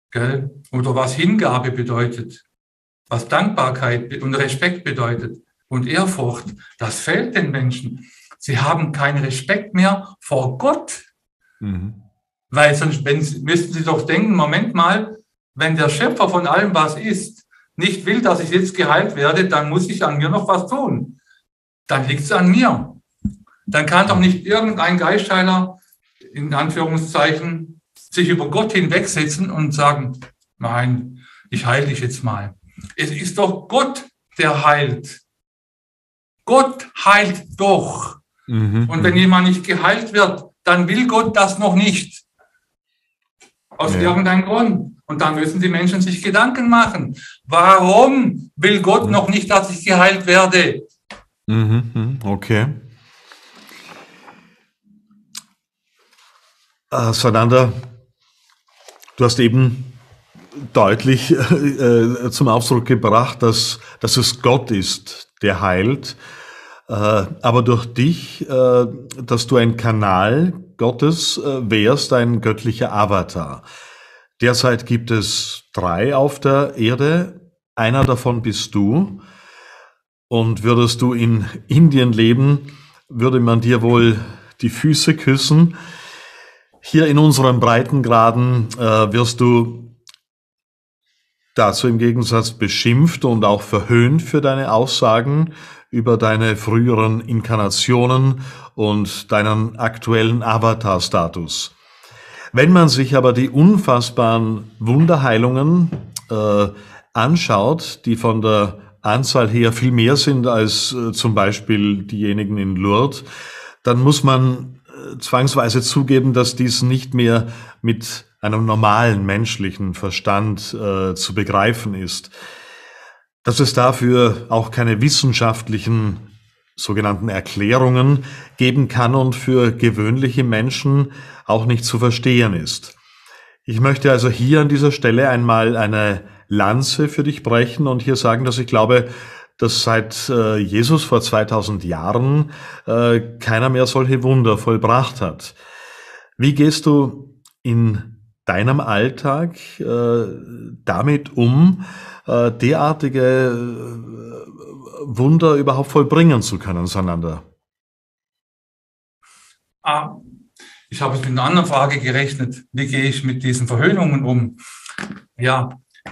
Speaker 2: was Hingabe bedeutet, was Dankbarkeit und Respekt bedeutet und Ehrfurcht. Das fehlt den Menschen. Sie haben keinen Respekt mehr vor Gott. Weil sonst müssten sie doch denken, Moment mal, wenn der Schöpfer von allem, was ist, nicht will, dass ich jetzt geheilt werde, dann muss ich an mir noch was tun. Dann liegt es an mir. Dann kann doch nicht irgendein Geistheiler, in Anführungszeichen, sich über Gott hinwegsetzen und sagen, nein, ich heile dich jetzt mal. Es ist doch Gott, der heilt. Gott heilt doch. Und wenn jemand nicht geheilt wird, dann will Gott das noch nicht. Aus irgendeinem Grund. Und dann müssen die Menschen sich Gedanken machen. Warum will Gott noch nicht, dass ich geheilt werde?
Speaker 1: Okay. Sananda, du hast eben deutlich zum Ausdruck gebracht, dass es Gott ist, der heilt. aber durch dich, dass du ein Kanal Gottes wärst, ein göttlicher Avatar. Derzeit gibt es 3 auf der Erde, einer davon bist du. Und würdest du in Indien leben, würde man dir wohl die Füße küssen. Hier in unseren Breitengraden wirst du dazu im Gegensatz beschimpft und auch verhöhnt für deine Aussagen über deine früheren Inkarnationen und deinen aktuellen Avatar-Status. Wenn man sich aber die unfassbaren Wunderheilungen anschaut, die von der Anzahl her viel mehr sind als zum Beispiel diejenigen in Lourdes, dann muss man zwangsweise zugeben, dass dies nicht mehr mit einem normalen menschlichen Verstand zu begreifen ist. Dass es dafür auch keine wissenschaftlichen sogenannten Erklärungen geben kann und für gewöhnliche Menschen auch nicht zu verstehen ist. Ich möchte also hier an dieser Stelle einmal eine Lanze für dich brechen und hier sagen, dass ich glaube, dass seit Jesus vor 2000 Jahren keiner mehr solche Wunder vollbracht hat. Wie gehst du in deinem Alltag damit um, derartige Wunder überhaupt vollbringen zu können, Sananda?
Speaker 2: Ich habe mit einer anderen Frage gerechnet. Wie gehe ich mit diesen Verhöhnungen um? Ja,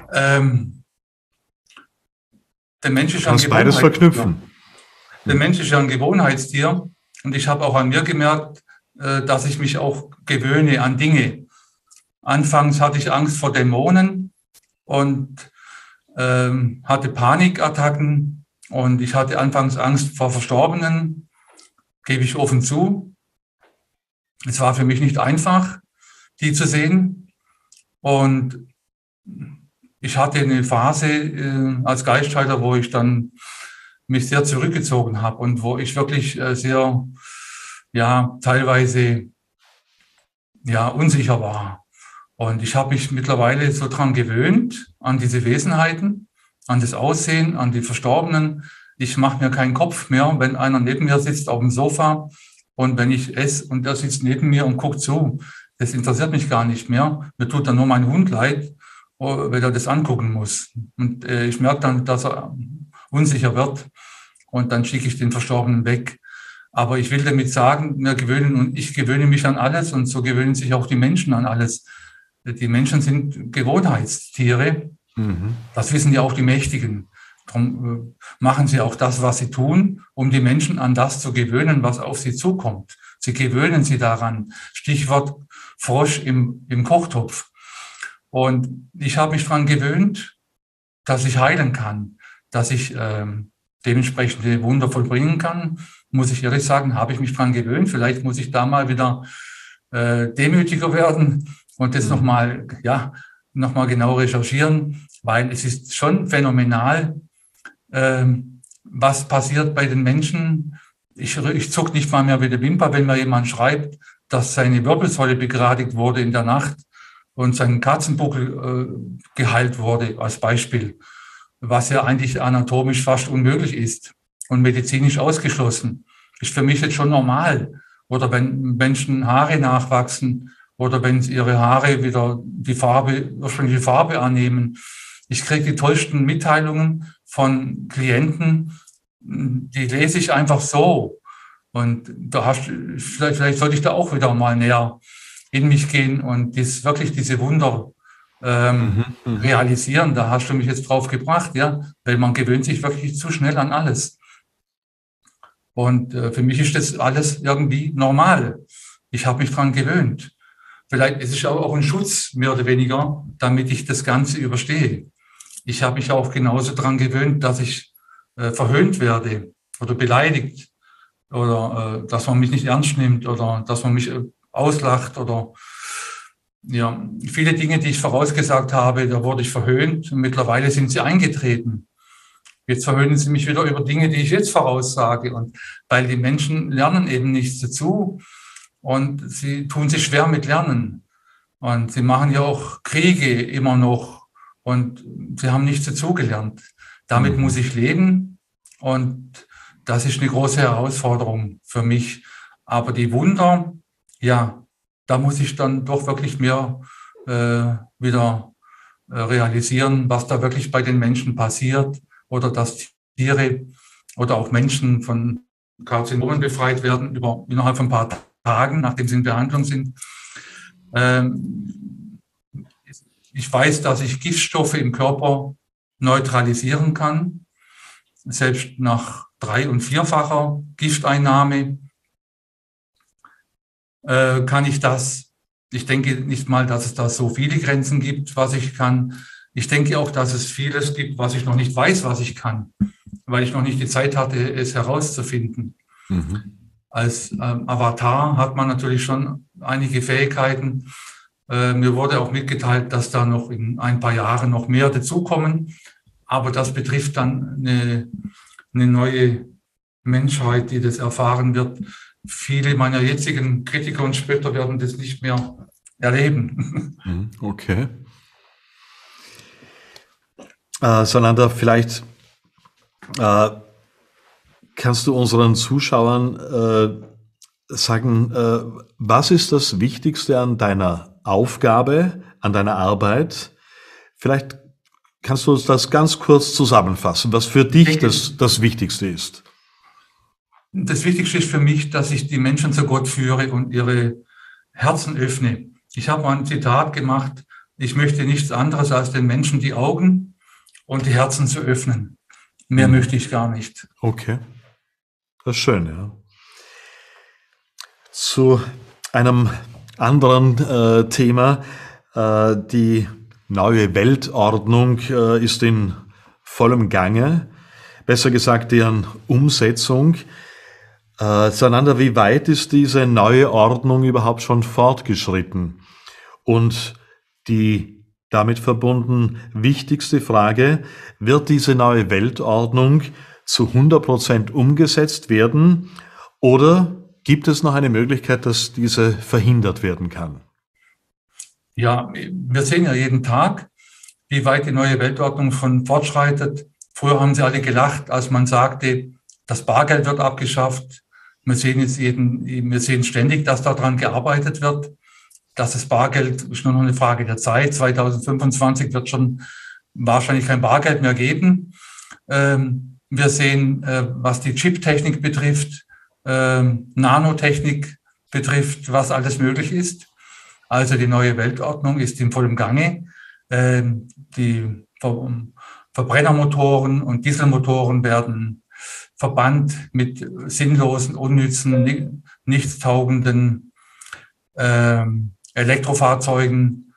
Speaker 2: der Mensch ist
Speaker 1: kannst beides verknüpfen.
Speaker 2: Der Mensch ist ja ein Gewohnheitstier und ich habe auch an mir gemerkt, dass ich mich auch gewöhne an Dinge. Anfangs hatte ich Angst vor Dämonen und hatte Panikattacken und ich hatte anfangs Angst vor Verstorbenen, gebe ich offen zu. Es war für mich nicht einfach, die zu sehen und ich hatte eine Phase als Geistschalter, wo ich dann mich sehr zurückgezogen habe und wo ich wirklich sehr, teilweise, unsicher war. Und ich habe mich mittlerweile so dran gewöhnt, an diese Wesenheiten, an das Aussehen, an die Verstorbenen. Ich mache mir keinen Kopf mehr, wenn einer neben mir sitzt auf dem Sofa und wenn ich esse und der sitzt neben mir und guckt zu. Das interessiert mich gar nicht mehr. Mir tut dann nur mein Hund leid, wenn er das angucken muss. Und ich merke dann, dass er unsicher wird und dann schicke ich den Verstorbenen weg. Aber ich will damit sagen, ich gewöhne mich an alles und so gewöhnen sich auch die Menschen an alles. Die Menschen sind Gewohnheitstiere. Mhm. Das wissen ja auch die Mächtigen. Darum machen sie auch das, was sie tun, um die Menschen an das zu gewöhnen, was auf sie zukommt. Sie gewöhnen sie daran. Stichwort Frosch im Kochtopf. Und ich habe mich daran gewöhnt, dass ich heilen kann, dass ich dementsprechende Wunder vollbringen kann. Muss ich ehrlich sagen, habe ich mich daran gewöhnt. Vielleicht muss ich da mal wieder demütiger werden und das nochmal genau recherchieren, weil es ist schon phänomenal, was passiert bei den Menschen. Ich zucke nicht mal mehr mit der Wimper, wenn mir jemand schreibt, dass seine Wirbelsäule begradigt wurde in der Nacht und sein Katzenbuckel geheilt wurde, als Beispiel, was ja eigentlich anatomisch fast unmöglich ist und medizinisch ausgeschlossen. Ist für mich jetzt schon normal. Oder wenn Menschen Haare nachwachsen oder wenn ihre Haare wieder die ursprüngliche Farbe annehmen. Ich kriege die tollsten Mitteilungen von Klienten, die lese ich einfach so. Und vielleicht sollte ich da auch wieder mal näher in mich gehen und wirklich diese Wunder realisieren. Da hast du mich jetzt drauf gebracht, ja, weil man gewöhnt sich wirklich zu schnell an alles. Und für mich ist das alles irgendwie normal. Ich habe mich dran gewöhnt. Vielleicht ist es auch ein Schutz, mehr oder weniger, damit ich das Ganze überstehe. Ich habe mich auch genauso dran gewöhnt, dass ich verhöhnt werde oder beleidigt oder dass man mich nicht ernst nimmt oder dass man mich auslacht oder viele Dinge, die ich vorausgesagt habe, da wurde ich verhöhnt und mittlerweile sind sie eingetreten. Jetzt verhöhnen sie mich wieder über Dinge, die ich jetzt voraussage und weil die Menschen lernen eben nichts dazu und sie tun sich schwer mit Lernen und sie machen ja auch Kriege immer noch und sie haben nichts dazugelernt. Damit muss ich leben und das ist eine große Herausforderung für mich. Aber die Wunder, ja, da muss ich dann doch wirklich mehr wieder realisieren, was da wirklich bei den Menschen passiert oder dass Tiere oder auch Menschen von Karzinomen befreit werden innerhalb von ein paar Tagen, nachdem sie in Behandlung sind. Ich weiß, dass ich Giftstoffe im Körper neutralisieren kann, selbst nach 3- und 4-facher Gifteinnahme kann ich das. Ich denke nicht mal, dass es da so viele Grenzen gibt, was ich kann. Ich denke auch, dass es vieles gibt, was ich noch nicht weiß, was ich kann, weil ich noch nicht die Zeit hatte, es herauszufinden. Als Avatar hat man natürlich schon einige Fähigkeiten. Mir wurde auch mitgeteilt, dass da noch in ein paar Jahren noch mehr dazukommen. Aber das betrifft dann eine neue Menschheit, die das erfahren wird. Viele meiner jetzigen Kritiker und Spötter werden das nicht mehr erleben.
Speaker 1: Okay. Sananda, vielleicht kannst du unseren Zuschauern sagen, was ist das Wichtigste an deiner Aufgabe, an deiner Arbeit? Vielleicht kannst du uns das ganz kurz zusammenfassen, was für dich das Wichtigste ist.
Speaker 2: Das Wichtigste ist für mich, dass ich die Menschen zu Gott führe und ihre Herzen öffne. Ich habe mal ein Zitat gemacht: Ich möchte nichts anderes als den Menschen die Augen und die Herzen zu öffnen. Mehr möchte ich gar nicht.
Speaker 1: Okay, das ist schön, ja. Zu einem anderen Thema. Die neue Weltordnung ist in vollem Gange. Besser gesagt, deren Umsetzung. Sananda, wie weit ist diese neue Ordnung überhaupt schon fortgeschritten? Und die damit verbunden wichtigste Frage: Wird diese neue Weltordnung zu 100% umgesetzt werden oder gibt es noch eine Möglichkeit, dass diese verhindert werden kann?
Speaker 2: Ja, wir sehen ja jeden Tag, wie weit die neue Weltordnung fortschreitet. Früher haben sie alle gelacht, als man sagte, das Bargeld wird abgeschafft. Wir sehen ständig, dass daran gearbeitet wird. Dass das Bargeld ist nur noch eine Frage der Zeit. 2025 wird schon wahrscheinlich kein Bargeld mehr geben. Wir sehen, was die Chip-Technik betrifft, Nanotechnik betrifft, was alles möglich ist. Also die neue Weltordnung ist in vollem Gange. Die Verbrennermotoren und Dieselmotoren werden verbannt mit sinnlosen, unnützen, nichtstaugenden Elektrofahrzeugen,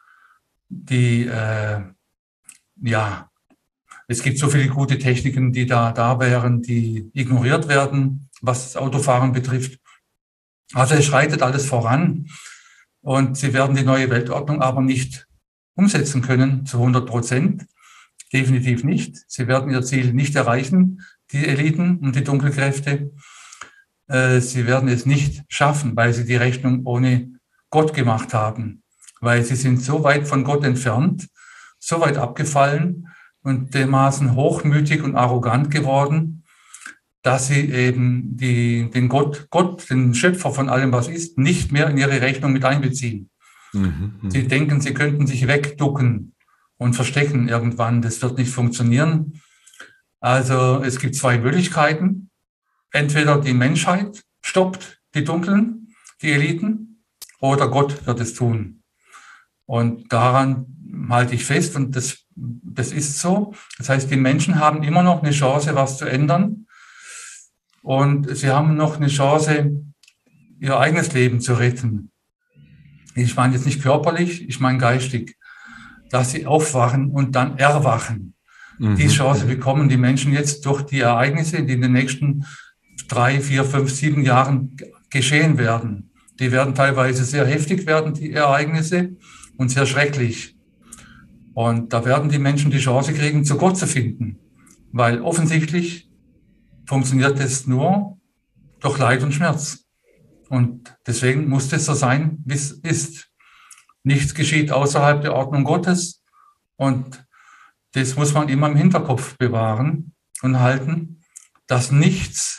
Speaker 2: es gibt so viele gute Techniken, die da wären, die ignoriert werden, was das Autofahren betrifft. Also es schreitet alles voran und sie werden die neue Weltordnung aber nicht umsetzen können zu 100%. Definitiv nicht. Sie werden ihr Ziel nicht erreichen, die Eliten und die Dunkelkräfte. Sie werden es nicht schaffen, weil sie die Rechnung ohne Gott gemacht haben, weil sie sind so weit von Gott entfernt, so weit abgefallen und dermaßen hochmütig und arrogant geworden, dass sie eben den Gott, den Schöpfer von allem, was ist, nicht mehr in ihre Rechnung mit einbeziehen. Sie denken, sie könnten sich wegducken und verstecken irgendwann. Das wird nicht funktionieren. Also es gibt zwei Möglichkeiten. Entweder die Menschheit stoppt die Dunklen, die Eliten, oder Gott wird es tun. Und daran halte ich fest und das ist so. Das heißt, die Menschen haben immer noch eine Chance, was zu ändern. Und sie haben noch eine Chance, ihr eigenes Leben zu retten. Ich meine jetzt nicht körperlich, ich meine geistig. Dass sie aufwachen und dann erwachen. Die Chance bekommen die Menschen jetzt durch die Ereignisse, die in den nächsten 3, 4, 5, 7 Jahren geschehen werden. Die werden teilweise sehr heftig werden, die Ereignisse, und sehr schrecklich. Und da werden die Menschen die Chance kriegen, zu Gott zu finden. Weil offensichtlich funktioniert es nur durch Leid und Schmerz. Und deswegen muss es so sein, wie es ist. Nichts geschieht außerhalb der Ordnung Gottes. Und das muss man immer im Hinterkopf bewahren und halten, dass nichts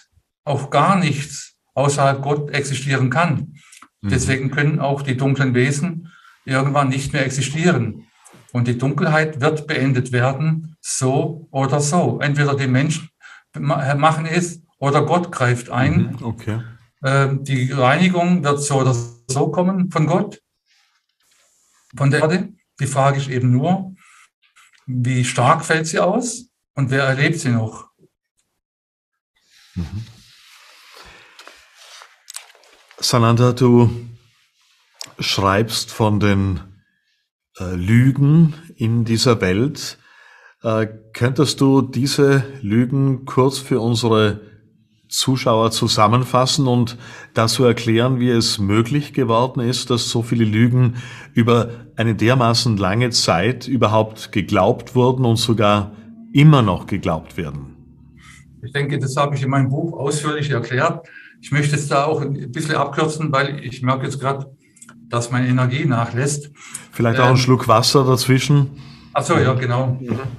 Speaker 2: auch gar nichts außerhalb Gott existieren kann. Deswegen können auch die dunklen Wesen irgendwann nicht mehr existieren. Und die Dunkelheit wird beendet werden, so oder so. Entweder die Menschen machen es oder Gott greift ein.
Speaker 1: Okay.
Speaker 2: Die Reinigung wird so oder so kommen von Gott, von der Erde. Die Frage ist eben nur, wie stark fällt sie aus und wer erlebt sie noch?
Speaker 1: Sananda, du schreibst von den Lügen in dieser Welt. Könntest du diese Lügen kurz für unsere Zuschauer zusammenfassen und dazu erklären, wie es möglich geworden ist, dass so viele Lügen über eine dermaßen lange Zeit überhaupt geglaubt wurden und sogar immer noch geglaubt werden?
Speaker 2: Ich denke, das habe ich in meinem Buch ausführlich erklärt. Ich möchte es da auch ein bisschen abkürzen, weil ich merke jetzt gerade, dass meine Energie nachlässt.
Speaker 1: Vielleicht auch einen Schluck Wasser dazwischen?
Speaker 2: Ach so, ja, genau.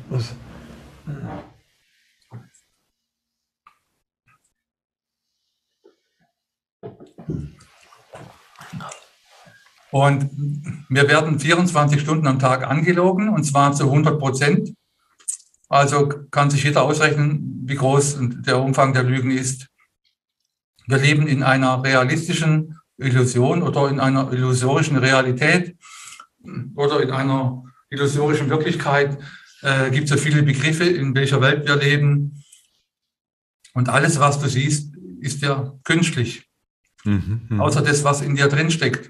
Speaker 2: Und wir werden 24 Stunden am Tag angelogen, und zwar zu 100%. Also kann sich jeder ausrechnen, wie groß der Umfang der Lügen ist. Wir leben in einer realistischen Illusion oder in einer illusorischen Realität oder in einer illusorischen Wirklichkeit. Gibt so viele Begriffe, in welcher Welt wir leben. Und alles, was du siehst, ist ja künstlich. Außer das, was in dir drin steckt.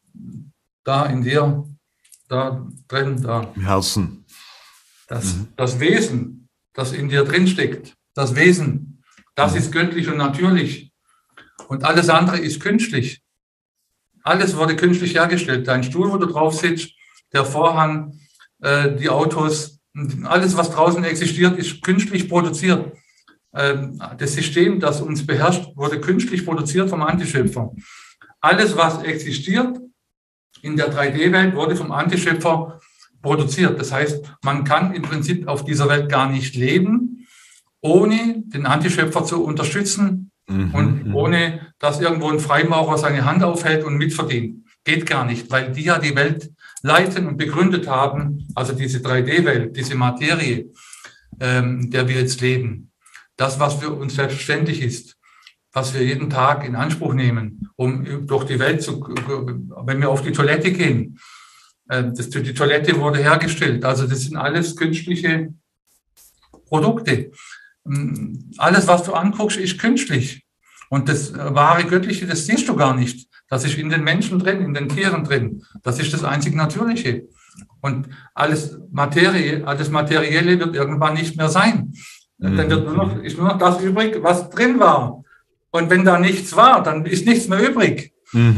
Speaker 2: Da in dir, da drin, da.
Speaker 1: Im Herzen.
Speaker 2: Das Wesen, das in dir drin steckt, das Wesen, das ist göttlich und natürlich. Und alles andere ist künstlich. Alles wurde künstlich hergestellt. Dein Stuhl, wo du drauf sitzt, der Vorhang, die Autos, alles, was draußen existiert, ist künstlich produziert. Das System, das uns beherrscht, wurde künstlich produziert vom Antischöpfer. Alles, was existiert in der 3D-Welt, wurde vom Antischöpfer produziert. Das heißt, man kann im Prinzip auf dieser Welt gar nicht leben, ohne den Antischöpfer zu unterstützen und ohne, dass irgendwo ein Freimaurer seine Hand aufhält und mitverdient. Geht gar nicht, weil die ja die Welt leiten und begründet haben, also diese 3D-Welt, diese Materie, in der wir jetzt leben. Das, was für uns selbstverständlich ist, was wir jeden Tag in Anspruch nehmen, um durch die Welt zu, wenn wir auf die Toilette gehen. Die Toilette wurde hergestellt, also das sind alles künstliche Produkte. Alles, was du anguckst, ist künstlich. Und das wahre Göttliche, das siehst du gar nicht. Das ist in den Menschen drin, in den Tieren drin. Das ist das einzig Natürliche. Und alles Materielle wird irgendwann nicht mehr sein. Dann ist nur noch das übrig, was drin war. Und wenn da nichts war, dann ist nichts mehr übrig.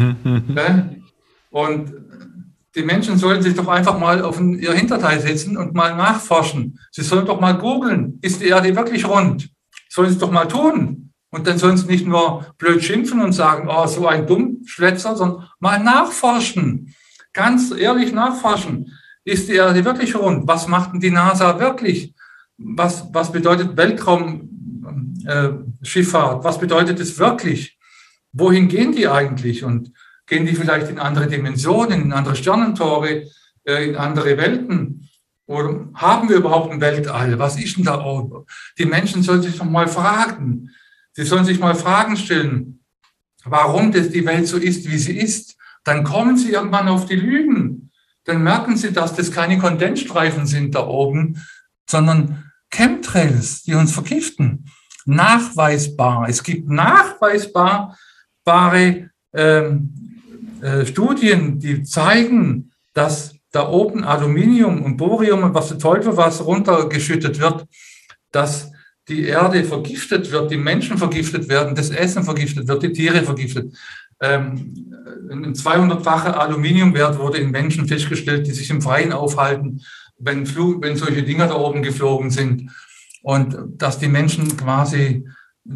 Speaker 2: Und die Menschen sollten sich doch einfach mal auf ihr Hinterteil setzen und mal nachforschen. Sie sollen doch mal googeln, ist die Erde wirklich rund? Sollen sie es doch mal tun. Und dann sollen sie nicht nur blöd schimpfen und sagen, oh, so ein Dummschwätzer, sondern mal nachforschen. Ganz ehrlich nachforschen. Ist die Erde wirklich rund? Was macht denn die NASA wirklich? Was bedeutet Weltraumschifffahrt? Was bedeutet es wirklich? Wohin gehen die eigentlich? Und gehen die vielleicht in andere Dimensionen, in andere Sternentore, in andere Welten? Oder haben wir überhaupt ein Weltall? Was ist denn da oben? Die Menschen sollen sich doch mal fragen. Sie sollen sich mal Fragen stellen, warum das die Welt so ist, wie sie ist. Dann kommen sie irgendwann auf die Lügen. Dann merken sie, dass das keine Kondensstreifen sind da oben, sondern Chemtrails, die uns vergiften. Nachweisbar. Es gibt nachweisbare Studien, die zeigen, dass da oben Aluminium und Borium und was der Teufel was runtergeschüttet wird, dass die Erde vergiftet wird, die Menschen vergiftet werden, das Essen vergiftet wird, die Tiere vergiftet. Ein 200-facher Aluminiumwert wurde in Menschen festgestellt, die sich im Freien aufhalten, wenn solche Dinger da oben geflogen sind. Und dass die Menschen quasi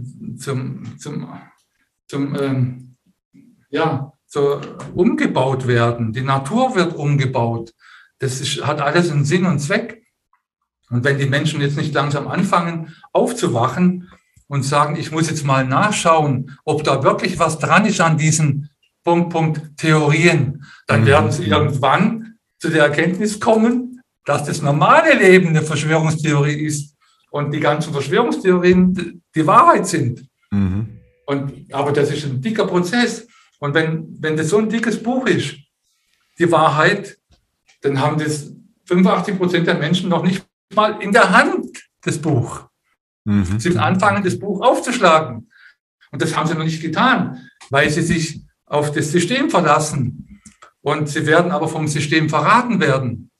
Speaker 2: umgebaut werden. Die Natur wird umgebaut. Hat alles einen Sinn und Zweck. Und wenn die Menschen jetzt nicht langsam anfangen aufzuwachen und sagen, ich muss jetzt mal nachschauen, ob da wirklich was dran ist an diesen Theorien, dann werden sie irgendwann zu der Erkenntnis kommen, dass das normale Leben eine Verschwörungstheorie ist und die ganzen Verschwörungstheorien die Wahrheit sind. Aber das ist ein dicker Prozess. Und wenn das so ein dickes Buch ist, die Wahrheit, dann haben das 85% der Menschen noch nicht mal in der Hand, das Buch. Sie anfangen, das Buch aufzuschlagen. Und das haben sie noch nicht getan, weil sie sich auf das System verlassen. Und sie werden aber vom System verraten werden.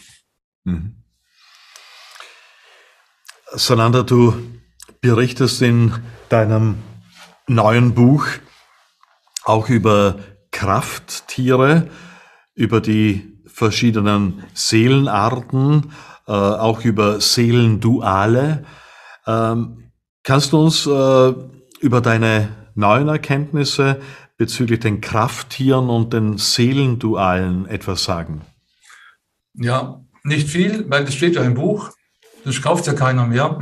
Speaker 1: Sananda, du berichtest in deinem neuen Buch auch über Krafttiere, über die verschiedenen Seelenarten, auch über Seelenduale. Kannst du uns über deine neuen Erkenntnisse bezüglich den Krafttieren und den Seelendualen etwas sagen?
Speaker 2: Ja, nicht viel, weil das steht ja im Buch. Das kauft ja keiner mehr.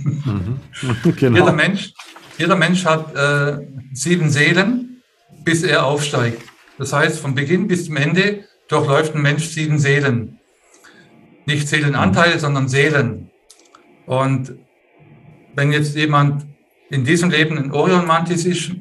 Speaker 2: Genau. Jeder Mensch hat 7 Seelen, bis er aufsteigt. Das heißt, vom Beginn bis zum Ende durchläuft ein Mensch 7 Seelen. Nicht Seelenanteile, sondern Seelen. Und wenn jetzt jemand in diesem Leben ein Orion-Mantis ist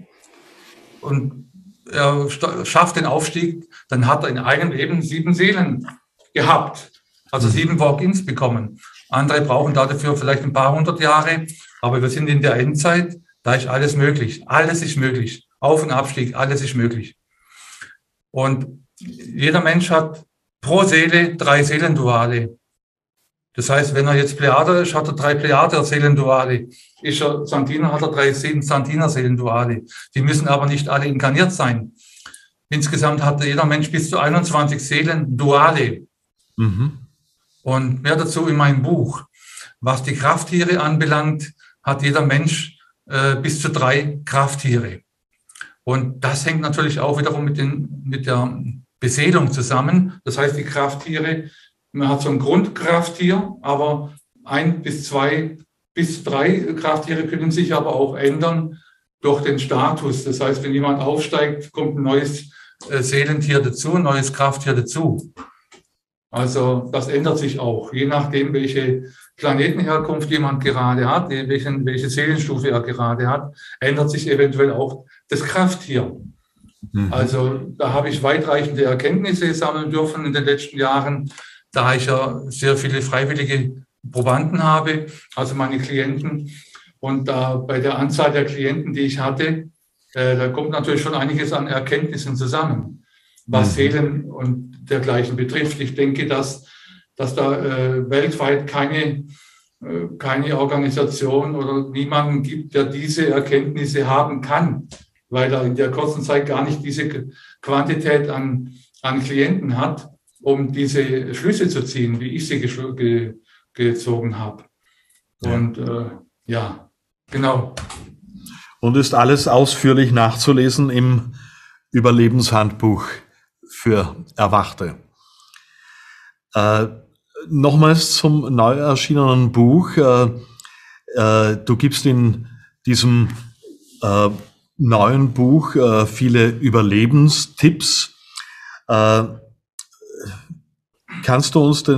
Speaker 2: und er schafft den Aufstieg, dann hat er in einem Leben 7 Seelen gehabt. Also 7 Walk-ins bekommen. Andere brauchen dafür vielleicht ein paar 100 Jahre, aber wir sind in der Endzeit, da ist alles möglich. Alles ist möglich. Auf- und Abstieg, alles ist möglich. Und jeder Mensch hat pro Seele 3 Seelenduale. Das heißt, wenn er jetzt Plejader ist, hat er 3 Plejader-Seelenduale. Ist er Santiner, hat er 3 Santiner-Seelenduale. Die müssen aber nicht alle inkarniert sein. Insgesamt hat jeder Mensch bis zu 21 Seelenduale. Und mehr dazu in meinem Buch. Was die Krafttiere anbelangt, hat jeder Mensch bis zu 3 Krafttiere. Und das hängt natürlich auch wiederum mit der Beseelung zusammen. Das heißt, die Krafttiere, man hat so ein Grundkrafttier, aber 1 bis 2 bis 3 Krafttiere können sich aber auch ändern durch den Status. Das heißt, wenn jemand aufsteigt, kommt ein neues Seelentier dazu, ein neues Krafttier dazu. Also das ändert sich auch, je nachdem, welche Planetenherkunft jemand gerade hat, welche Seelenstufe er gerade hat, ändert sich eventuell auch das Krafttier. Also da habe ich weitreichende Erkenntnisse sammeln dürfen in den letzten Jahren, da ich ja sehr viele freiwillige Probanden habe, also meine Klienten. Und da bei der Anzahl der Klienten, die ich hatte, da kommt natürlich schon einiges an Erkenntnissen zusammen, was Seelen und dergleichen betrifft. Ich denke, dass da weltweit keine Organisation oder niemanden gibt, der diese Erkenntnisse haben kann, weil er in der kurzen Zeit gar nicht diese Quantität an Klienten hat, um diese Schlüsse zu ziehen, wie ich sie gezogen habe. Und ja, genau.
Speaker 1: Und ist alles ausführlich nachzulesen im Überlebenshandbuch für Erwachte. Nochmals zum neu erschienenen Buch. Du gibst in diesem neuen Buch viele Überlebenstipps. Kannst du uns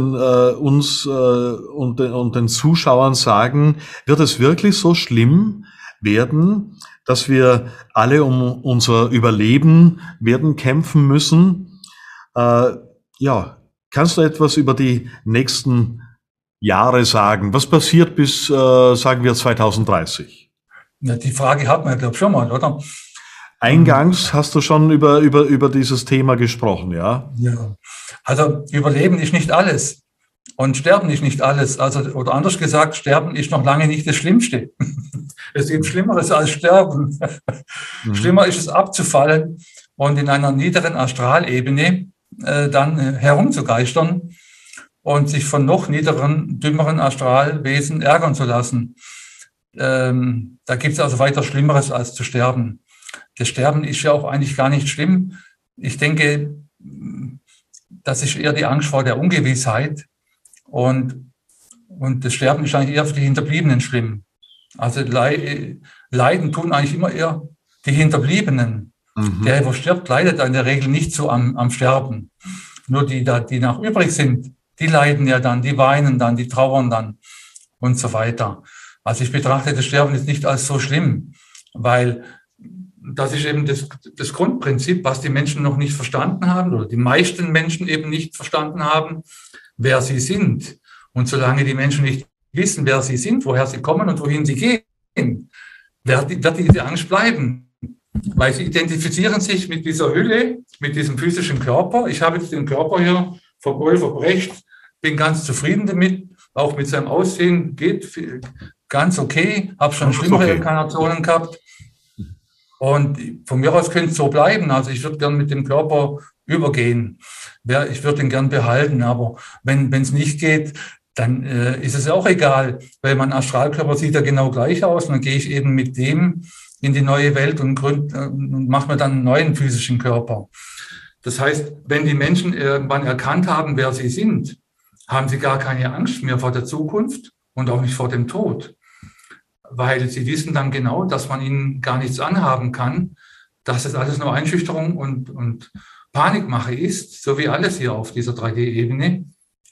Speaker 1: und den Zuschauern sagen, wird es wirklich so schlimm werden, dass wir alle um unser Überleben werden kämpfen müssen? Ja, kannst du etwas über die nächsten Jahre sagen? Was passiert bis, sagen wir, 2030?
Speaker 2: Ja, die Frage hat man, glaube ich, schon mal, oder?
Speaker 1: Eingangs hast du schon über dieses Thema gesprochen, ja?
Speaker 2: Ja, also Überleben ist nicht alles und Sterben ist nicht alles. Also, oder anders gesagt, Sterben ist noch lange nicht das Schlimmste. Es gibt Schlimmeres als Sterben. Schlimmer ist es abzufallen und in einer niederen Astralebene dann herumzugeistern und sich von noch niederen, dümmeren Astralwesen ärgern zu lassen. Da gibt es also weiter Schlimmeres als zu sterben. Das Sterben ist ja auch eigentlich gar nicht schlimm. Ich denke, das ist eher die Angst vor der Ungewissheit und das Sterben ist eigentlich eher für die Hinterbliebenen schlimm. Also leiden tun eigentlich immer eher die Hinterbliebenen. Der, wo stirbt, leidet in der Regel nicht so am Sterben. Nur die noch übrig sind, die leiden ja dann, die weinen dann, die trauern dann und so weiter. Also ich betrachte das Sterben jetzt nicht als so schlimm, weil das ist eben das Grundprinzip, was die Menschen noch nicht verstanden haben oder die meisten Menschen eben nicht verstanden haben, wer sie sind. Und solange die Menschen nicht wissen, wer sie sind, woher sie kommen und wohin sie gehen, wird diese Angst bleiben. Weil sie identifizieren sich mit dieser Hülle, mit diesem physischen Körper. Ich habe jetzt den Körper hier verbrecht, bin ganz zufrieden damit, auch mit seinem Aussehen, geht ganz okay, habe schon schlimmere Inkarnationen gehabt. Und von mir aus könnte es so bleiben. Also ich würde gern mit dem Körper übergehen. Ich würde ihn gern behalten, aber wenn es nicht geht, dann ist es auch egal, weil mein Astralkörper sieht ja genau gleich aus. Und dann gehe ich eben mit dem in die neue Welt und mache mir dann einen neuen physischen Körper. Das heißt, wenn die Menschen irgendwann erkannt haben, wer sie sind, haben sie gar keine Angst mehr vor der Zukunft und auch nicht vor dem Tod. Weil sie wissen dann genau, dass man ihnen gar nichts anhaben kann, dass es alles nur Einschüchterung und Panikmache ist, so wie alles hier auf dieser 3D-Ebene.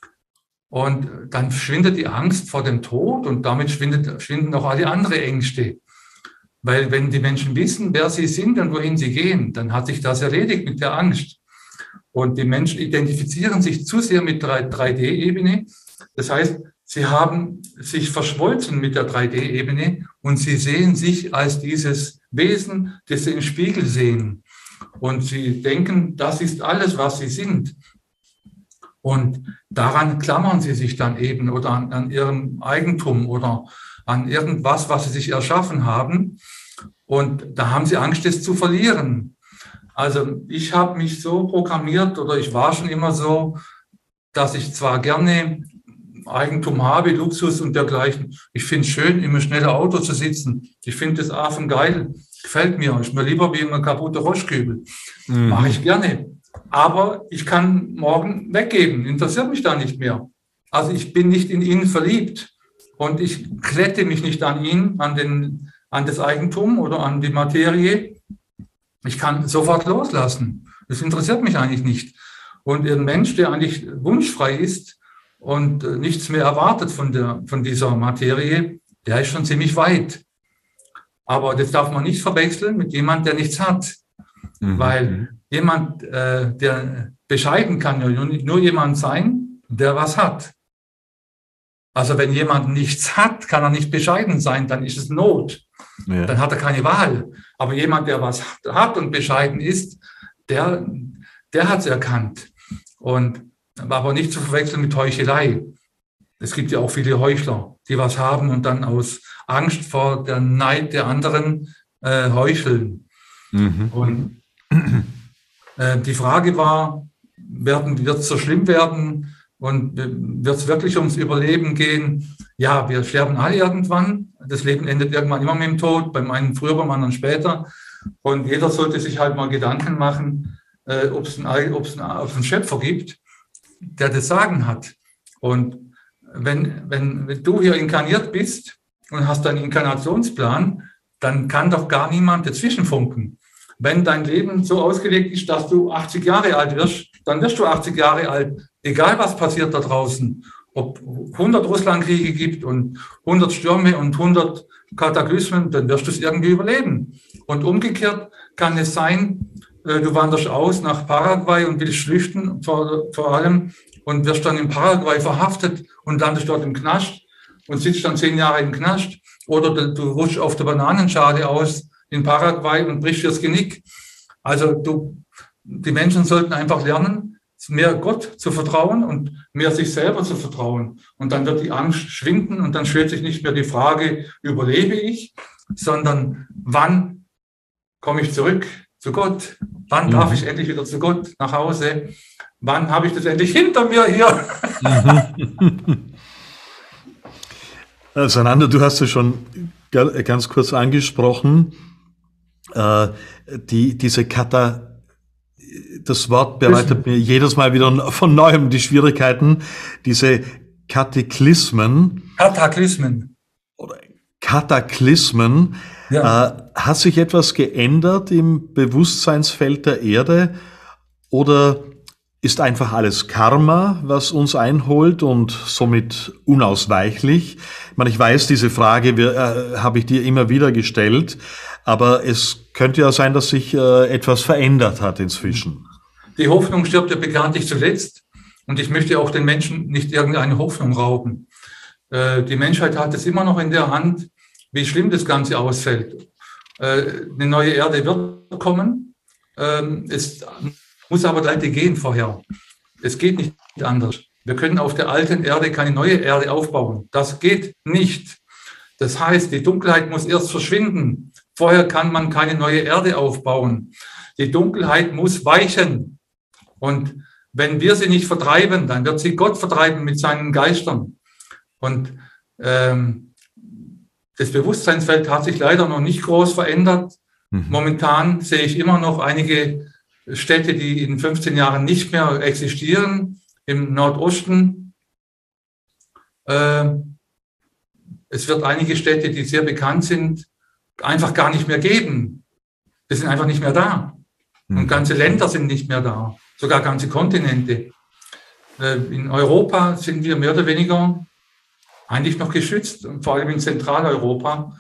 Speaker 2: Und dann schwindet die Angst vor dem Tod und damit schwinden auch alle anderen Ängste. Weil wenn die Menschen wissen, wer sie sind und wohin sie gehen, dann hat sich das erledigt mit der Angst. Und die Menschen identifizieren sich zu sehr mit der 3D-Ebene. Das heißt, sie haben sich verschmolzen mit der 3D-Ebene und sie sehen sich als dieses Wesen, das sie im Spiegel sehen. Und sie denken, das ist alles, was sie sind. Und daran klammern sie sich dann eben oder an ihrem Eigentum oder an irgendwas, was sie sich erschaffen haben. Und da haben sie Angst, es zu verlieren. Also ich habe mich so programmiert oder ich war schon immer so, dass ich zwar gerne Eigentum habe, Luxus und dergleichen. Ich finde es schön, im schnellen Auto zu sitzen. Ich finde das affengeil. Gefällt mir. Ist mir lieber wie ein kaputter Roschkübel. Mache ich gerne. Aber ich kann morgen weggeben. Interessiert mich da nicht mehr. Also ich bin nicht in ihn verliebt. Und ich klette mich nicht an ihn, an das Eigentum oder an die Materie. Ich kann sofort loslassen. Das interessiert mich eigentlich nicht. Und ein Mensch, der eigentlich wunschfrei ist und nichts mehr erwartet von dieser Materie, der ist schon ziemlich weit. Aber das darf man nicht verwechseln mit jemand, der nichts hat. Weil jemand, der bescheiden kann, ja nur jemand sein, der was hat. Also wenn jemand nichts hat, kann er nicht bescheiden sein, dann ist es Not. Ja. Dann hat er keine Wahl. Aber jemand, der was hat und bescheiden ist, der hat es erkannt. Und aber nicht zu verwechseln mit Heuchelei. Es gibt ja auch viele Heuchler, die was haben und dann aus Angst vor der Neid der anderen heucheln. Und die Frage war, wird es so schlimm werden und wird es wirklich ums Überleben gehen? Ja, wir sterben alle irgendwann. Das Leben endet irgendwann immer mit dem Tod, beim einen früher, beim anderen später. Und jeder sollte sich halt mal Gedanken machen, ob es einen Schöpfer gibt, der das Sagen hat. Und wenn du hier inkarniert bist und hast deinen Inkarnationsplan, dann kann doch gar niemand dazwischen funken. Wenn dein Leben so ausgelegt ist, dass du 80 Jahre alt wirst, dann wirst du 80 Jahre alt, egal was passiert da draußen. Ob 100 Russlandkriege gibt und 100 Stürme und 100 Kataklysmen, dann wirst du es irgendwie überleben. Und umgekehrt kann es sein, du wanderst aus nach Paraguay und willst flüchten vor allem und wirst dann in Paraguay verhaftet und landest dort im Knast und sitzt dann 10 Jahre im Knast. Oder du rutschst auf der Bananenschale aus in Paraguay und brichst dir das Genick. Also die Menschen sollten einfach lernen, mehr Gott zu vertrauen und mehr sich selber zu vertrauen. Und dann wird die Angst schwinden und dann stellt sich nicht mehr die Frage, überlebe ich, sondern wann komme ich zurück zu Gott? Wann darf ich endlich wieder zu Gott nach Hause? Wann habe ich das endlich hinter mir hier?
Speaker 1: Sananda, du hast es schon ganz kurz angesprochen. Das Wort bereitet mir jedes Mal wieder von Neuem die Schwierigkeiten. Diese Kataklysmen.
Speaker 2: Kataklysmen.
Speaker 1: Oder Kataklysmen.
Speaker 2: Ja.
Speaker 1: Hat sich etwas geändert im Bewusstseinsfeld der Erde oder ist einfach alles Karma, was uns einholt und somit unausweichlich? Ich meine, ich weiß, diese Frage habe ich dir immer wieder gestellt, aber es könnte ja sein, dass sich etwas verändert hat inzwischen.
Speaker 2: Die Hoffnung stirbt ja bekanntlich zuletzt und ich möchte auch den Menschen nicht irgendeine Hoffnung rauben. Die Menschheit hat es immer noch in der Hand, wie schlimm das Ganze ausfällt. Eine neue Erde wird kommen. Es muss aber Leute gehen vorher. Es geht nicht anders. Wir können auf der alten Erde keine neue Erde aufbauen. Das geht nicht. Das heißt, die Dunkelheit muss erst verschwinden. Vorher kann man keine neue Erde aufbauen. Die Dunkelheit muss weichen. Und wenn wir sie nicht vertreiben, dann wird sie Gott vertreiben mit seinen Geistern. Und das Bewusstseinsfeld hat sich leider noch nicht groß verändert. Momentan sehe ich immer noch einige Städte, die in 15 Jahren nicht mehr existieren, im Nordosten. Es wird einige Städte, die sehr bekannt sind, einfach gar nicht mehr geben. Die sind einfach nicht mehr da. Und ganze Länder sind nicht mehr da, sogar ganze Kontinente. In Europa sind wir mehr oder weniger eigentlich noch geschützt, vor allem in Zentraleuropa.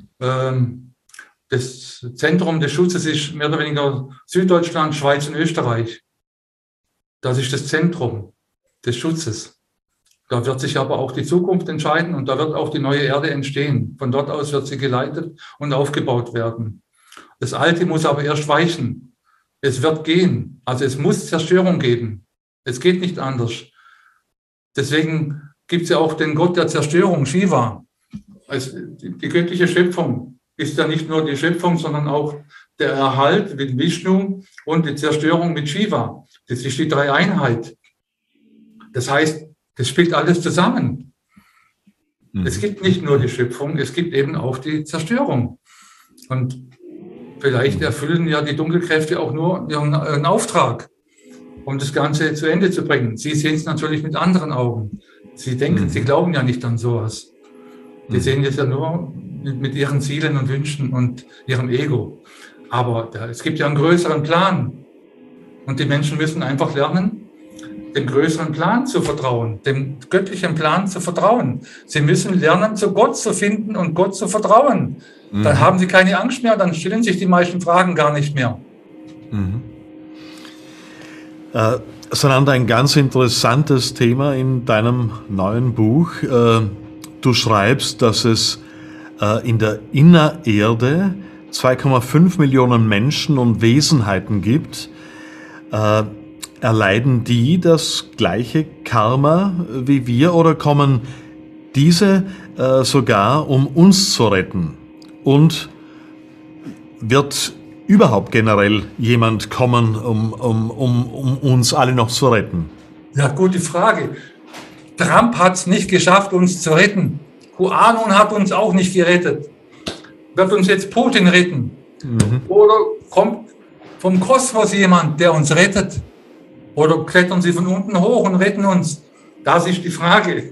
Speaker 2: Das Zentrum des Schutzes ist mehr oder weniger Süddeutschland, Schweiz und Österreich. Das ist das Zentrum des Schutzes. Da wird sich aber auch die Zukunft entscheiden und da wird auch die neue Erde entstehen. Von dort aus wird sie geleitet und aufgebaut werden. Das Alte muss aber erst weichen. Es wird gehen. Also es muss Zerstörung geben. Es geht nicht anders. Deswegen gibt es ja auch den Gott der Zerstörung, Shiva. Also die göttliche Schöpfung ist ja nicht nur die Schöpfung, sondern auch der Erhalt mit Vishnu und die Zerstörung mit Shiva. Das ist die Dreieinheit. Das heißt, das spielt alles zusammen. Es gibt nicht nur die Schöpfung, es gibt eben auch die Zerstörung. Und vielleicht erfüllen ja die Dunkelkräfte auch nur ihren Auftrag, um das Ganze zu Ende zu bringen. Sie sehen es natürlich mit anderen Augen. Sie denken, sie glauben ja nicht an sowas. Die sehen es ja nur mit ihren Zielen und Wünschen und ihrem Ego. Aber es gibt ja einen größeren Plan. Und die Menschen müssen einfach lernen, dem größeren Plan zu vertrauen, dem göttlichen Plan zu vertrauen. Sie müssen lernen, zu Gott zu finden und Gott zu vertrauen. Dann haben sie keine Angst mehr, dann stellen sich die meisten Fragen gar nicht mehr.
Speaker 1: Sananda, ein ganz interessantes Thema in deinem neuen Buch. Du schreibst, dass es in der Innererde 2,5 Millionen Menschen und Wesenheiten gibt. Erleiden die das gleiche Karma wie wir oder kommen diese sogar, um uns zu retten? Und wird überhaupt generell jemand kommen, um uns alle noch zu retten?
Speaker 2: Ja, gute Frage. Trump hat es nicht geschafft, uns zu retten. QAnon hat uns auch nicht gerettet. Wird uns jetzt Putin retten? Oder kommt vom Kosmos jemand, der uns rettet? Oder klettern sie von unten hoch und retten uns? Das ist die Frage.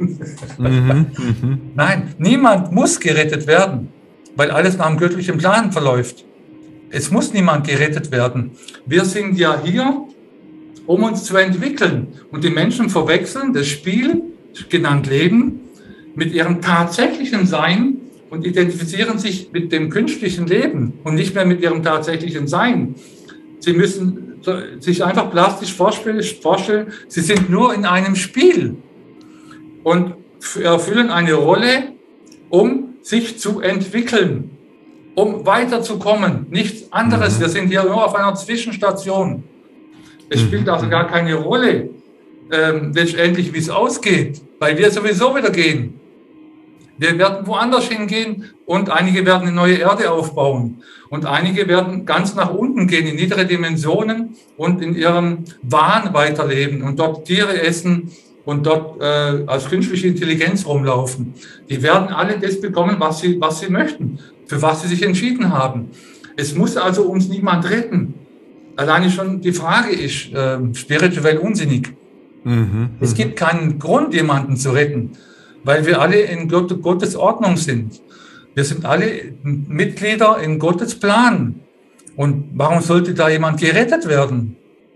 Speaker 2: Nein, niemand muss gerettet werden, weil alles nach dem göttlichen Plan verläuft. Es muss niemand gerettet werden. Wir sind ja hier, um uns zu entwickeln. Und die Menschen verwechseln das Spiel, genannt Leben, mit ihrem tatsächlichen Sein und identifizieren sich mit dem künstlichen Leben und nicht mehr mit ihrem tatsächlichen Sein. Sie müssen sich einfach plastisch vorstellen, sie sind nur in einem Spiel und erfüllen eine Rolle, um sich zu entwickeln, um weiterzukommen. Nichts anderes. Wir sind hier nur auf einer Zwischenstation. Es spielt also gar keine Rolle, letztendlich, wie es ausgeht, weil wir sowieso wieder gehen. Wir werden woanders hingehen und einige werden eine neue Erde aufbauen und einige werden ganz nach unten gehen, in niedere Dimensionen und in ihrem Wahn weiterleben und dort Tiere essen und dort als künstliche Intelligenz rumlaufen. Die werden alle das bekommen, was sie möchten, für was sie sich entschieden haben. Es muss also uns niemand retten. Alleine schon die Frage ist spirituell unsinnig. Es gibt keinen Grund, jemanden zu retten, weil wir alle in Gottes Ordnung sind. Wir sind alle Mitglieder in Gottes Plan. Und warum sollte da jemand gerettet werden?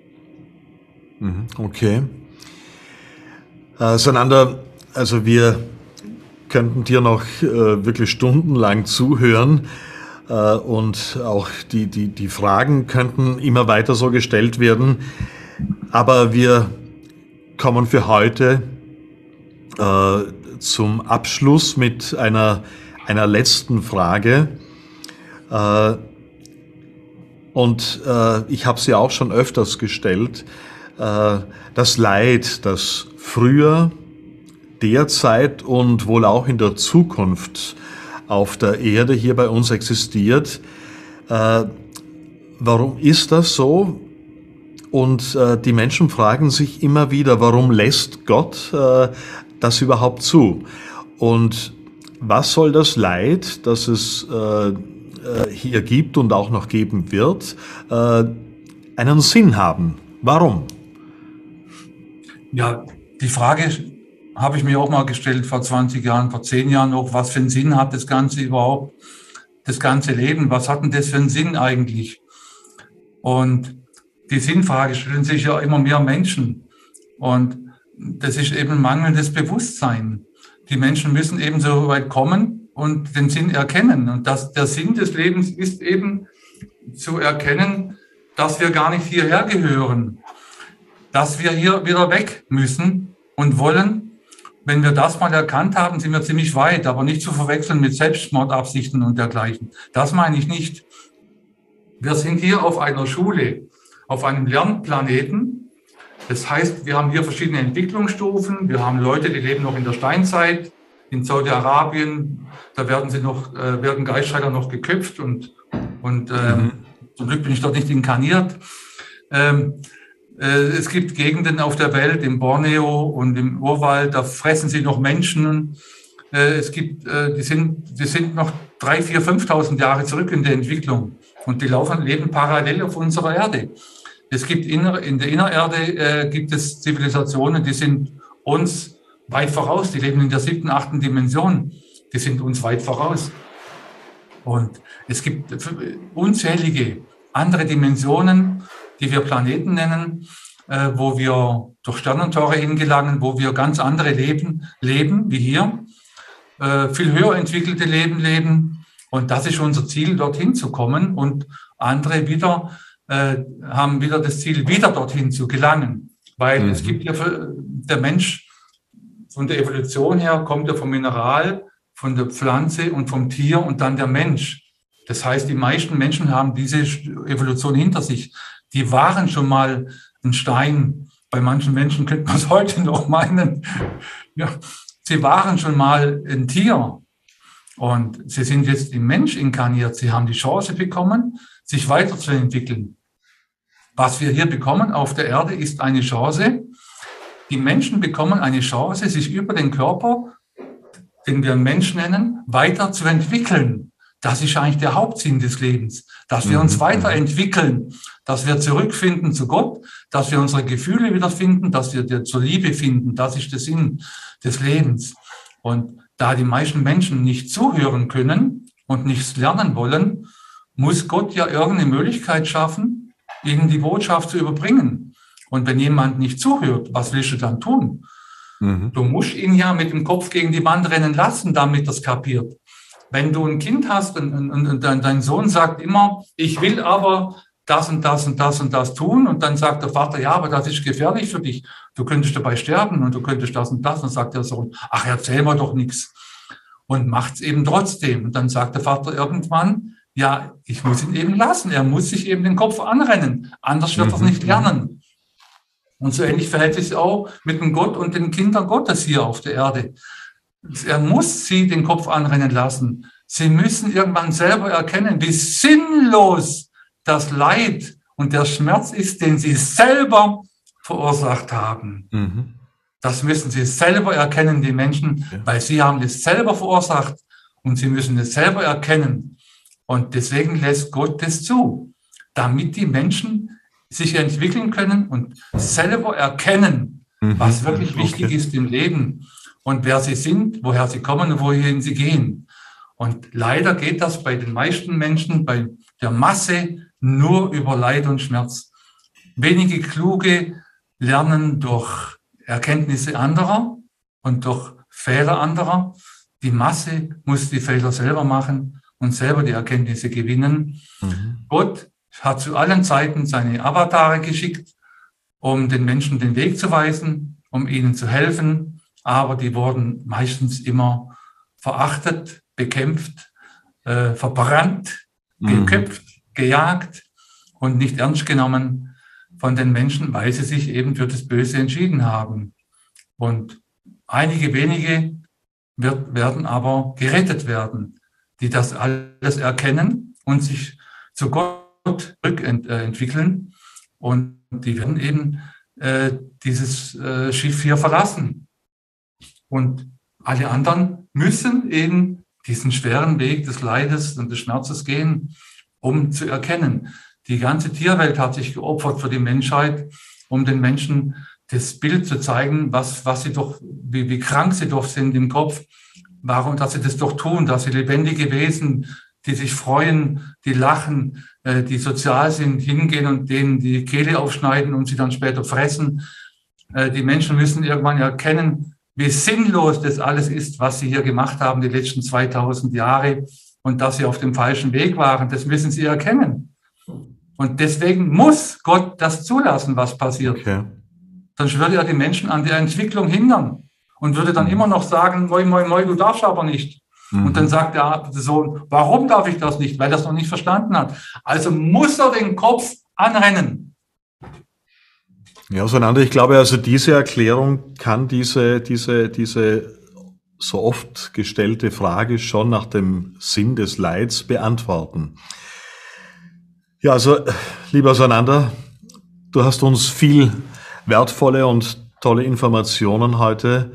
Speaker 1: Okay. Sananda, also wir könnten dir noch wirklich stundenlang zuhören und auch die Fragen könnten immer weiter so gestellt werden. Aber wir kommen für heute zum Abschluss mit einer letzten Frage. Und ich habe sie auch schon öfters gestellt. Das Leid, das früher, derzeit und wohl auch in der Zukunft auf der Erde hier bei uns existiert. Warum ist das so? Und die Menschen fragen sich immer wieder, warum lässt Gott das überhaupt zu? Und was soll das Leid, das es hier gibt und auch noch geben wird, einen Sinn haben? Warum?
Speaker 2: Ja, die Frage habe ich mir auch mal gestellt vor 20 Jahren, vor 10 Jahren noch. Was für einen Sinn hat das Ganze überhaupt? Das ganze Leben, was hat denn das für einen Sinn eigentlich? Und die Sinnfrage stellen sich ja immer mehr Menschen. Und das ist eben mangelndes Bewusstsein. Die Menschen müssen eben so weit kommen und den Sinn erkennen. Und der Sinn des Lebens ist eben zu erkennen, dass wir gar nicht hierher gehören, dass wir hier wieder weg müssen und wollen. Wenn wir das mal erkannt haben, sind wir ziemlich weit, aber nicht zu verwechseln mit Selbstmordabsichten und dergleichen. Das meine ich nicht. Wir sind hier auf einer Schule, auf einem Lernplaneten. Das heißt, wir haben hier verschiedene Entwicklungsstufen. Wir haben Leute, die leben noch in der Steinzeit. In Saudi-Arabien, da werden Geistschreier noch geköpft und zum Glück bin ich dort nicht inkarniert. Es gibt Gegenden auf der Welt, im Borneo und im Urwald, da fressen sie noch Menschen. Die sind noch 3.000, 4.000, 5.000 Jahre zurück in der Entwicklung und die leben parallel auf unserer Erde. Es gibt in der Innererde gibt es Zivilisationen, die sind uns weit voraus. Die leben in der 7., 8. Dimension. Die sind uns weit voraus. Und es gibt unzählige andere Dimensionen, die wir Planeten nennen, wo wir durch Sternentore hingelangen, wo wir ganz andere Leben wie hier, viel höher entwickelte leben. Und das ist unser Ziel, dorthin zu kommen. Und andere haben wieder das Ziel, wieder dorthin zu gelangen. Weil es gibt ja der Mensch von der Evolution her, kommt ja vom Mineral, von der Pflanze und vom Tier und dann der Mensch. Das heißt, die meisten Menschen haben diese Evolution hinter sich. Die waren schon mal ein Stein. Bei manchen Menschen könnte man es heute noch meinen. Ja, sie waren schon mal ein Tier. Und sie sind jetzt im Mensch inkarniert. Sie haben die Chance bekommen, sich weiterzuentwickeln. Was wir hier bekommen auf der Erde ist eine Chance. Die Menschen bekommen eine Chance, sich über den Körper, den wir Mensch nennen, weiterzuentwickeln. Das ist eigentlich der Hauptsinn des Lebens, dass wir uns weiterentwickeln, dass wir zurückfinden zu Gott, dass wir unsere Gefühle wiederfinden, dass wir zur Liebe finden. Das ist der Sinn des Lebens. Und da die meisten Menschen nicht zuhören können und nichts lernen wollen, muss Gott ja irgendeine Möglichkeit schaffen, ihnen die Botschaft zu überbringen. Und wenn jemand nicht zuhört, was willst du dann tun? Du musst ihn ja mit dem Kopf gegen die Wand rennen lassen, damit er es kapiert. Wenn du ein Kind hast und dein Sohn sagt immer, ich will aber das und das und das und das tun, und dann sagt der Vater, ja, aber das ist gefährlich für dich. Du könntest dabei sterben und du könntest das und das. Und dann sagt der Sohn, ach, erzähl mir doch nichts. Und macht es eben trotzdem. Und dann sagt der Vater irgendwann, ja, ich muss ihn eben lassen. Er muss sich eben den Kopf anrennen. Anders wird er es nicht lernen. Und so ähnlich verhält es sich auch mit dem Gott und den Kindern Gottes hier auf der Erde. Er muss sie den Kopf anrennen lassen. Sie müssen irgendwann selber erkennen, wie sinnlos das Leid und der Schmerz ist, den sie selber verursacht haben. Das müssen sie selber erkennen, die Menschen, weil sie haben es selber verursacht und sie müssen es selber erkennen. Und deswegen lässt Gott das zu, damit die Menschen sich entwickeln können und selber erkennen, was wirklich wichtig ist im Leben und wer sie sind, woher sie kommen und wohin sie gehen. Und leider geht das bei den meisten Menschen, bei der Masse, nur über Leid und Schmerz. Wenige Kluge lernen durch Erkenntnisse anderer und durch Fehler anderer. Die Masse muss die Fehler selber machen und selber die Erkenntnisse gewinnen. Gott hat zu allen Zeiten seine Avatare geschickt, um den Menschen den Weg zu weisen, um ihnen zu helfen. Aber die wurden meistens immer verachtet, bekämpft, verbrannt, geköpft, gejagt und nicht ernst genommen von den Menschen, weil sie sich eben für das Böse entschieden haben. Und einige wenige werden aber gerettet werden, die das alles erkennen und sich zu Gott rückentwickeln. Und die werden eben dieses Schiff hier verlassen. Und alle anderen müssen eben diesen schweren Weg des Leides und des Schmerzes gehen, um zu erkennen. Die ganze Tierwelt hat sich geopfert für die Menschheit, um den Menschen das Bild zu zeigen, was sie doch, wie krank sie doch sind im Kopf, warum, dass sie das doch tun, dass sie lebendige Wesen, die sich freuen, die lachen, die sozial sind, hingehen und denen die Kehle aufschneiden und sie dann später fressen. Die Menschen müssen irgendwann erkennen, wie sinnlos das alles ist, was sie hier gemacht haben, die letzten 2000 Jahre, und dass sie auf dem falschen Weg waren. Das müssen sie erkennen. Und deswegen muss Gott das zulassen, was passiert. Okay. Sonst würde er die Menschen an der Entwicklung hindern und würde dann immer noch sagen, moi, moi, moi, du darfst aber nicht. Und dann sagt der Sohn, warum darf ich das nicht? Weil er es noch nicht verstanden hat. Also muss er den Kopf anrennen.
Speaker 1: Ja, auseinander. Ich glaube, also diese Erklärung kann diese so oft gestellte Frage schon nach dem Sinn des Leids beantworten. Ja, also, lieber Auseinander, du hast uns viel wertvolle und tolle Informationen heute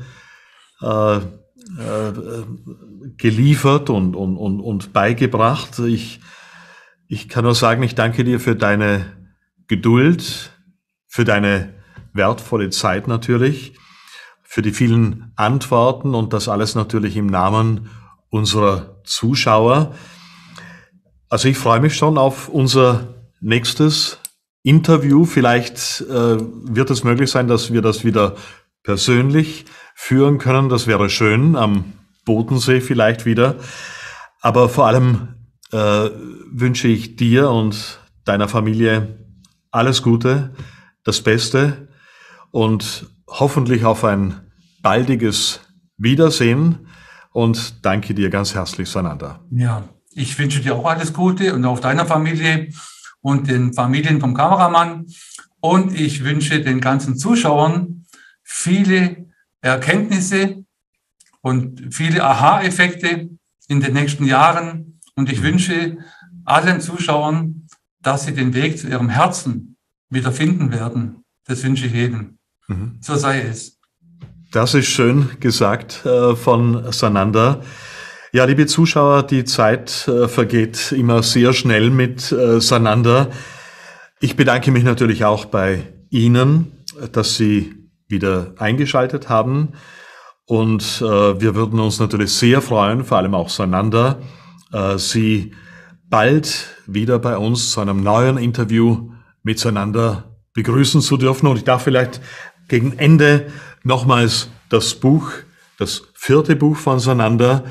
Speaker 1: geliefert und beigebracht. Ich kann nur sagen, ich danke dir für deine Geduld, für deine wertvolle Zeit natürlich, für die vielen Antworten und das alles natürlich im Namen unserer Zuschauer. Also ich freue mich schon auf unser nächstes Interview. Vielleicht wird es möglich sein, dass wir das wieder persönlich führen können. Das wäre schön, am Bodensee vielleicht wieder. Aber vor allem wünsche ich dir und deiner Familie alles Gute, das Beste und hoffentlich auf ein baldiges Wiedersehen und danke dir ganz herzlich, Sananda.
Speaker 2: Ja, ich wünsche dir auch alles Gute und auch deiner Familie und den Familien vom Kameramann. Und ich wünsche den ganzen Zuschauern viele Erkenntnisse und viele Aha-Effekte in den nächsten Jahren. Und ich wünsche allen Zuschauern, dass sie den Weg zu ihrem Herzen wieder finden werden. Das wünsche ich jedem. So sei es.
Speaker 1: Das ist schön gesagt von Sananda. Ja, liebe Zuschauer, die Zeit vergeht immer sehr schnell mit Sananda. Ich bedanke mich natürlich auch bei Ihnen, dass Sie wieder eingeschaltet haben. Und wir würden uns natürlich sehr freuen, vor allem auch Sananda, Sie bald wieder bei uns zu einem neuen Interview miteinander begrüßen zu dürfen. Und ich darf vielleicht gegen Ende nochmals das Buch, das 4. Buch von Sananda,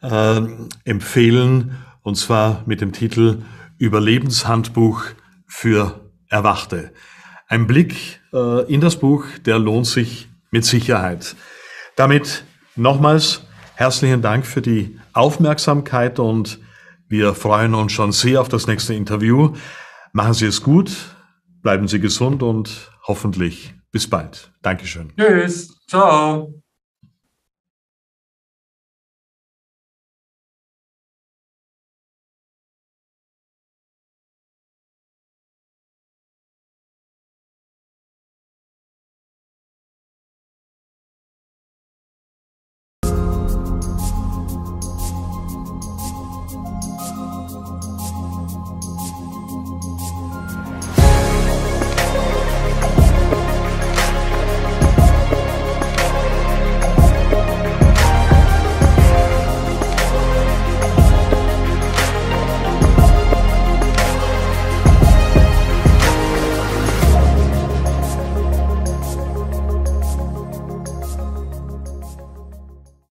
Speaker 1: empfehlen, und zwar mit dem Titel Überlebenshandbuch für Erwachte. Ein Blick in das Buch, der lohnt sich mit Sicherheit. Damit nochmals herzlichen Dank für die Aufmerksamkeit und wir freuen uns schon sehr auf das nächste Interview. Machen Sie es gut, bleiben Sie gesund und hoffentlich bis bald. Dankeschön.
Speaker 2: Tschüss. Ciao.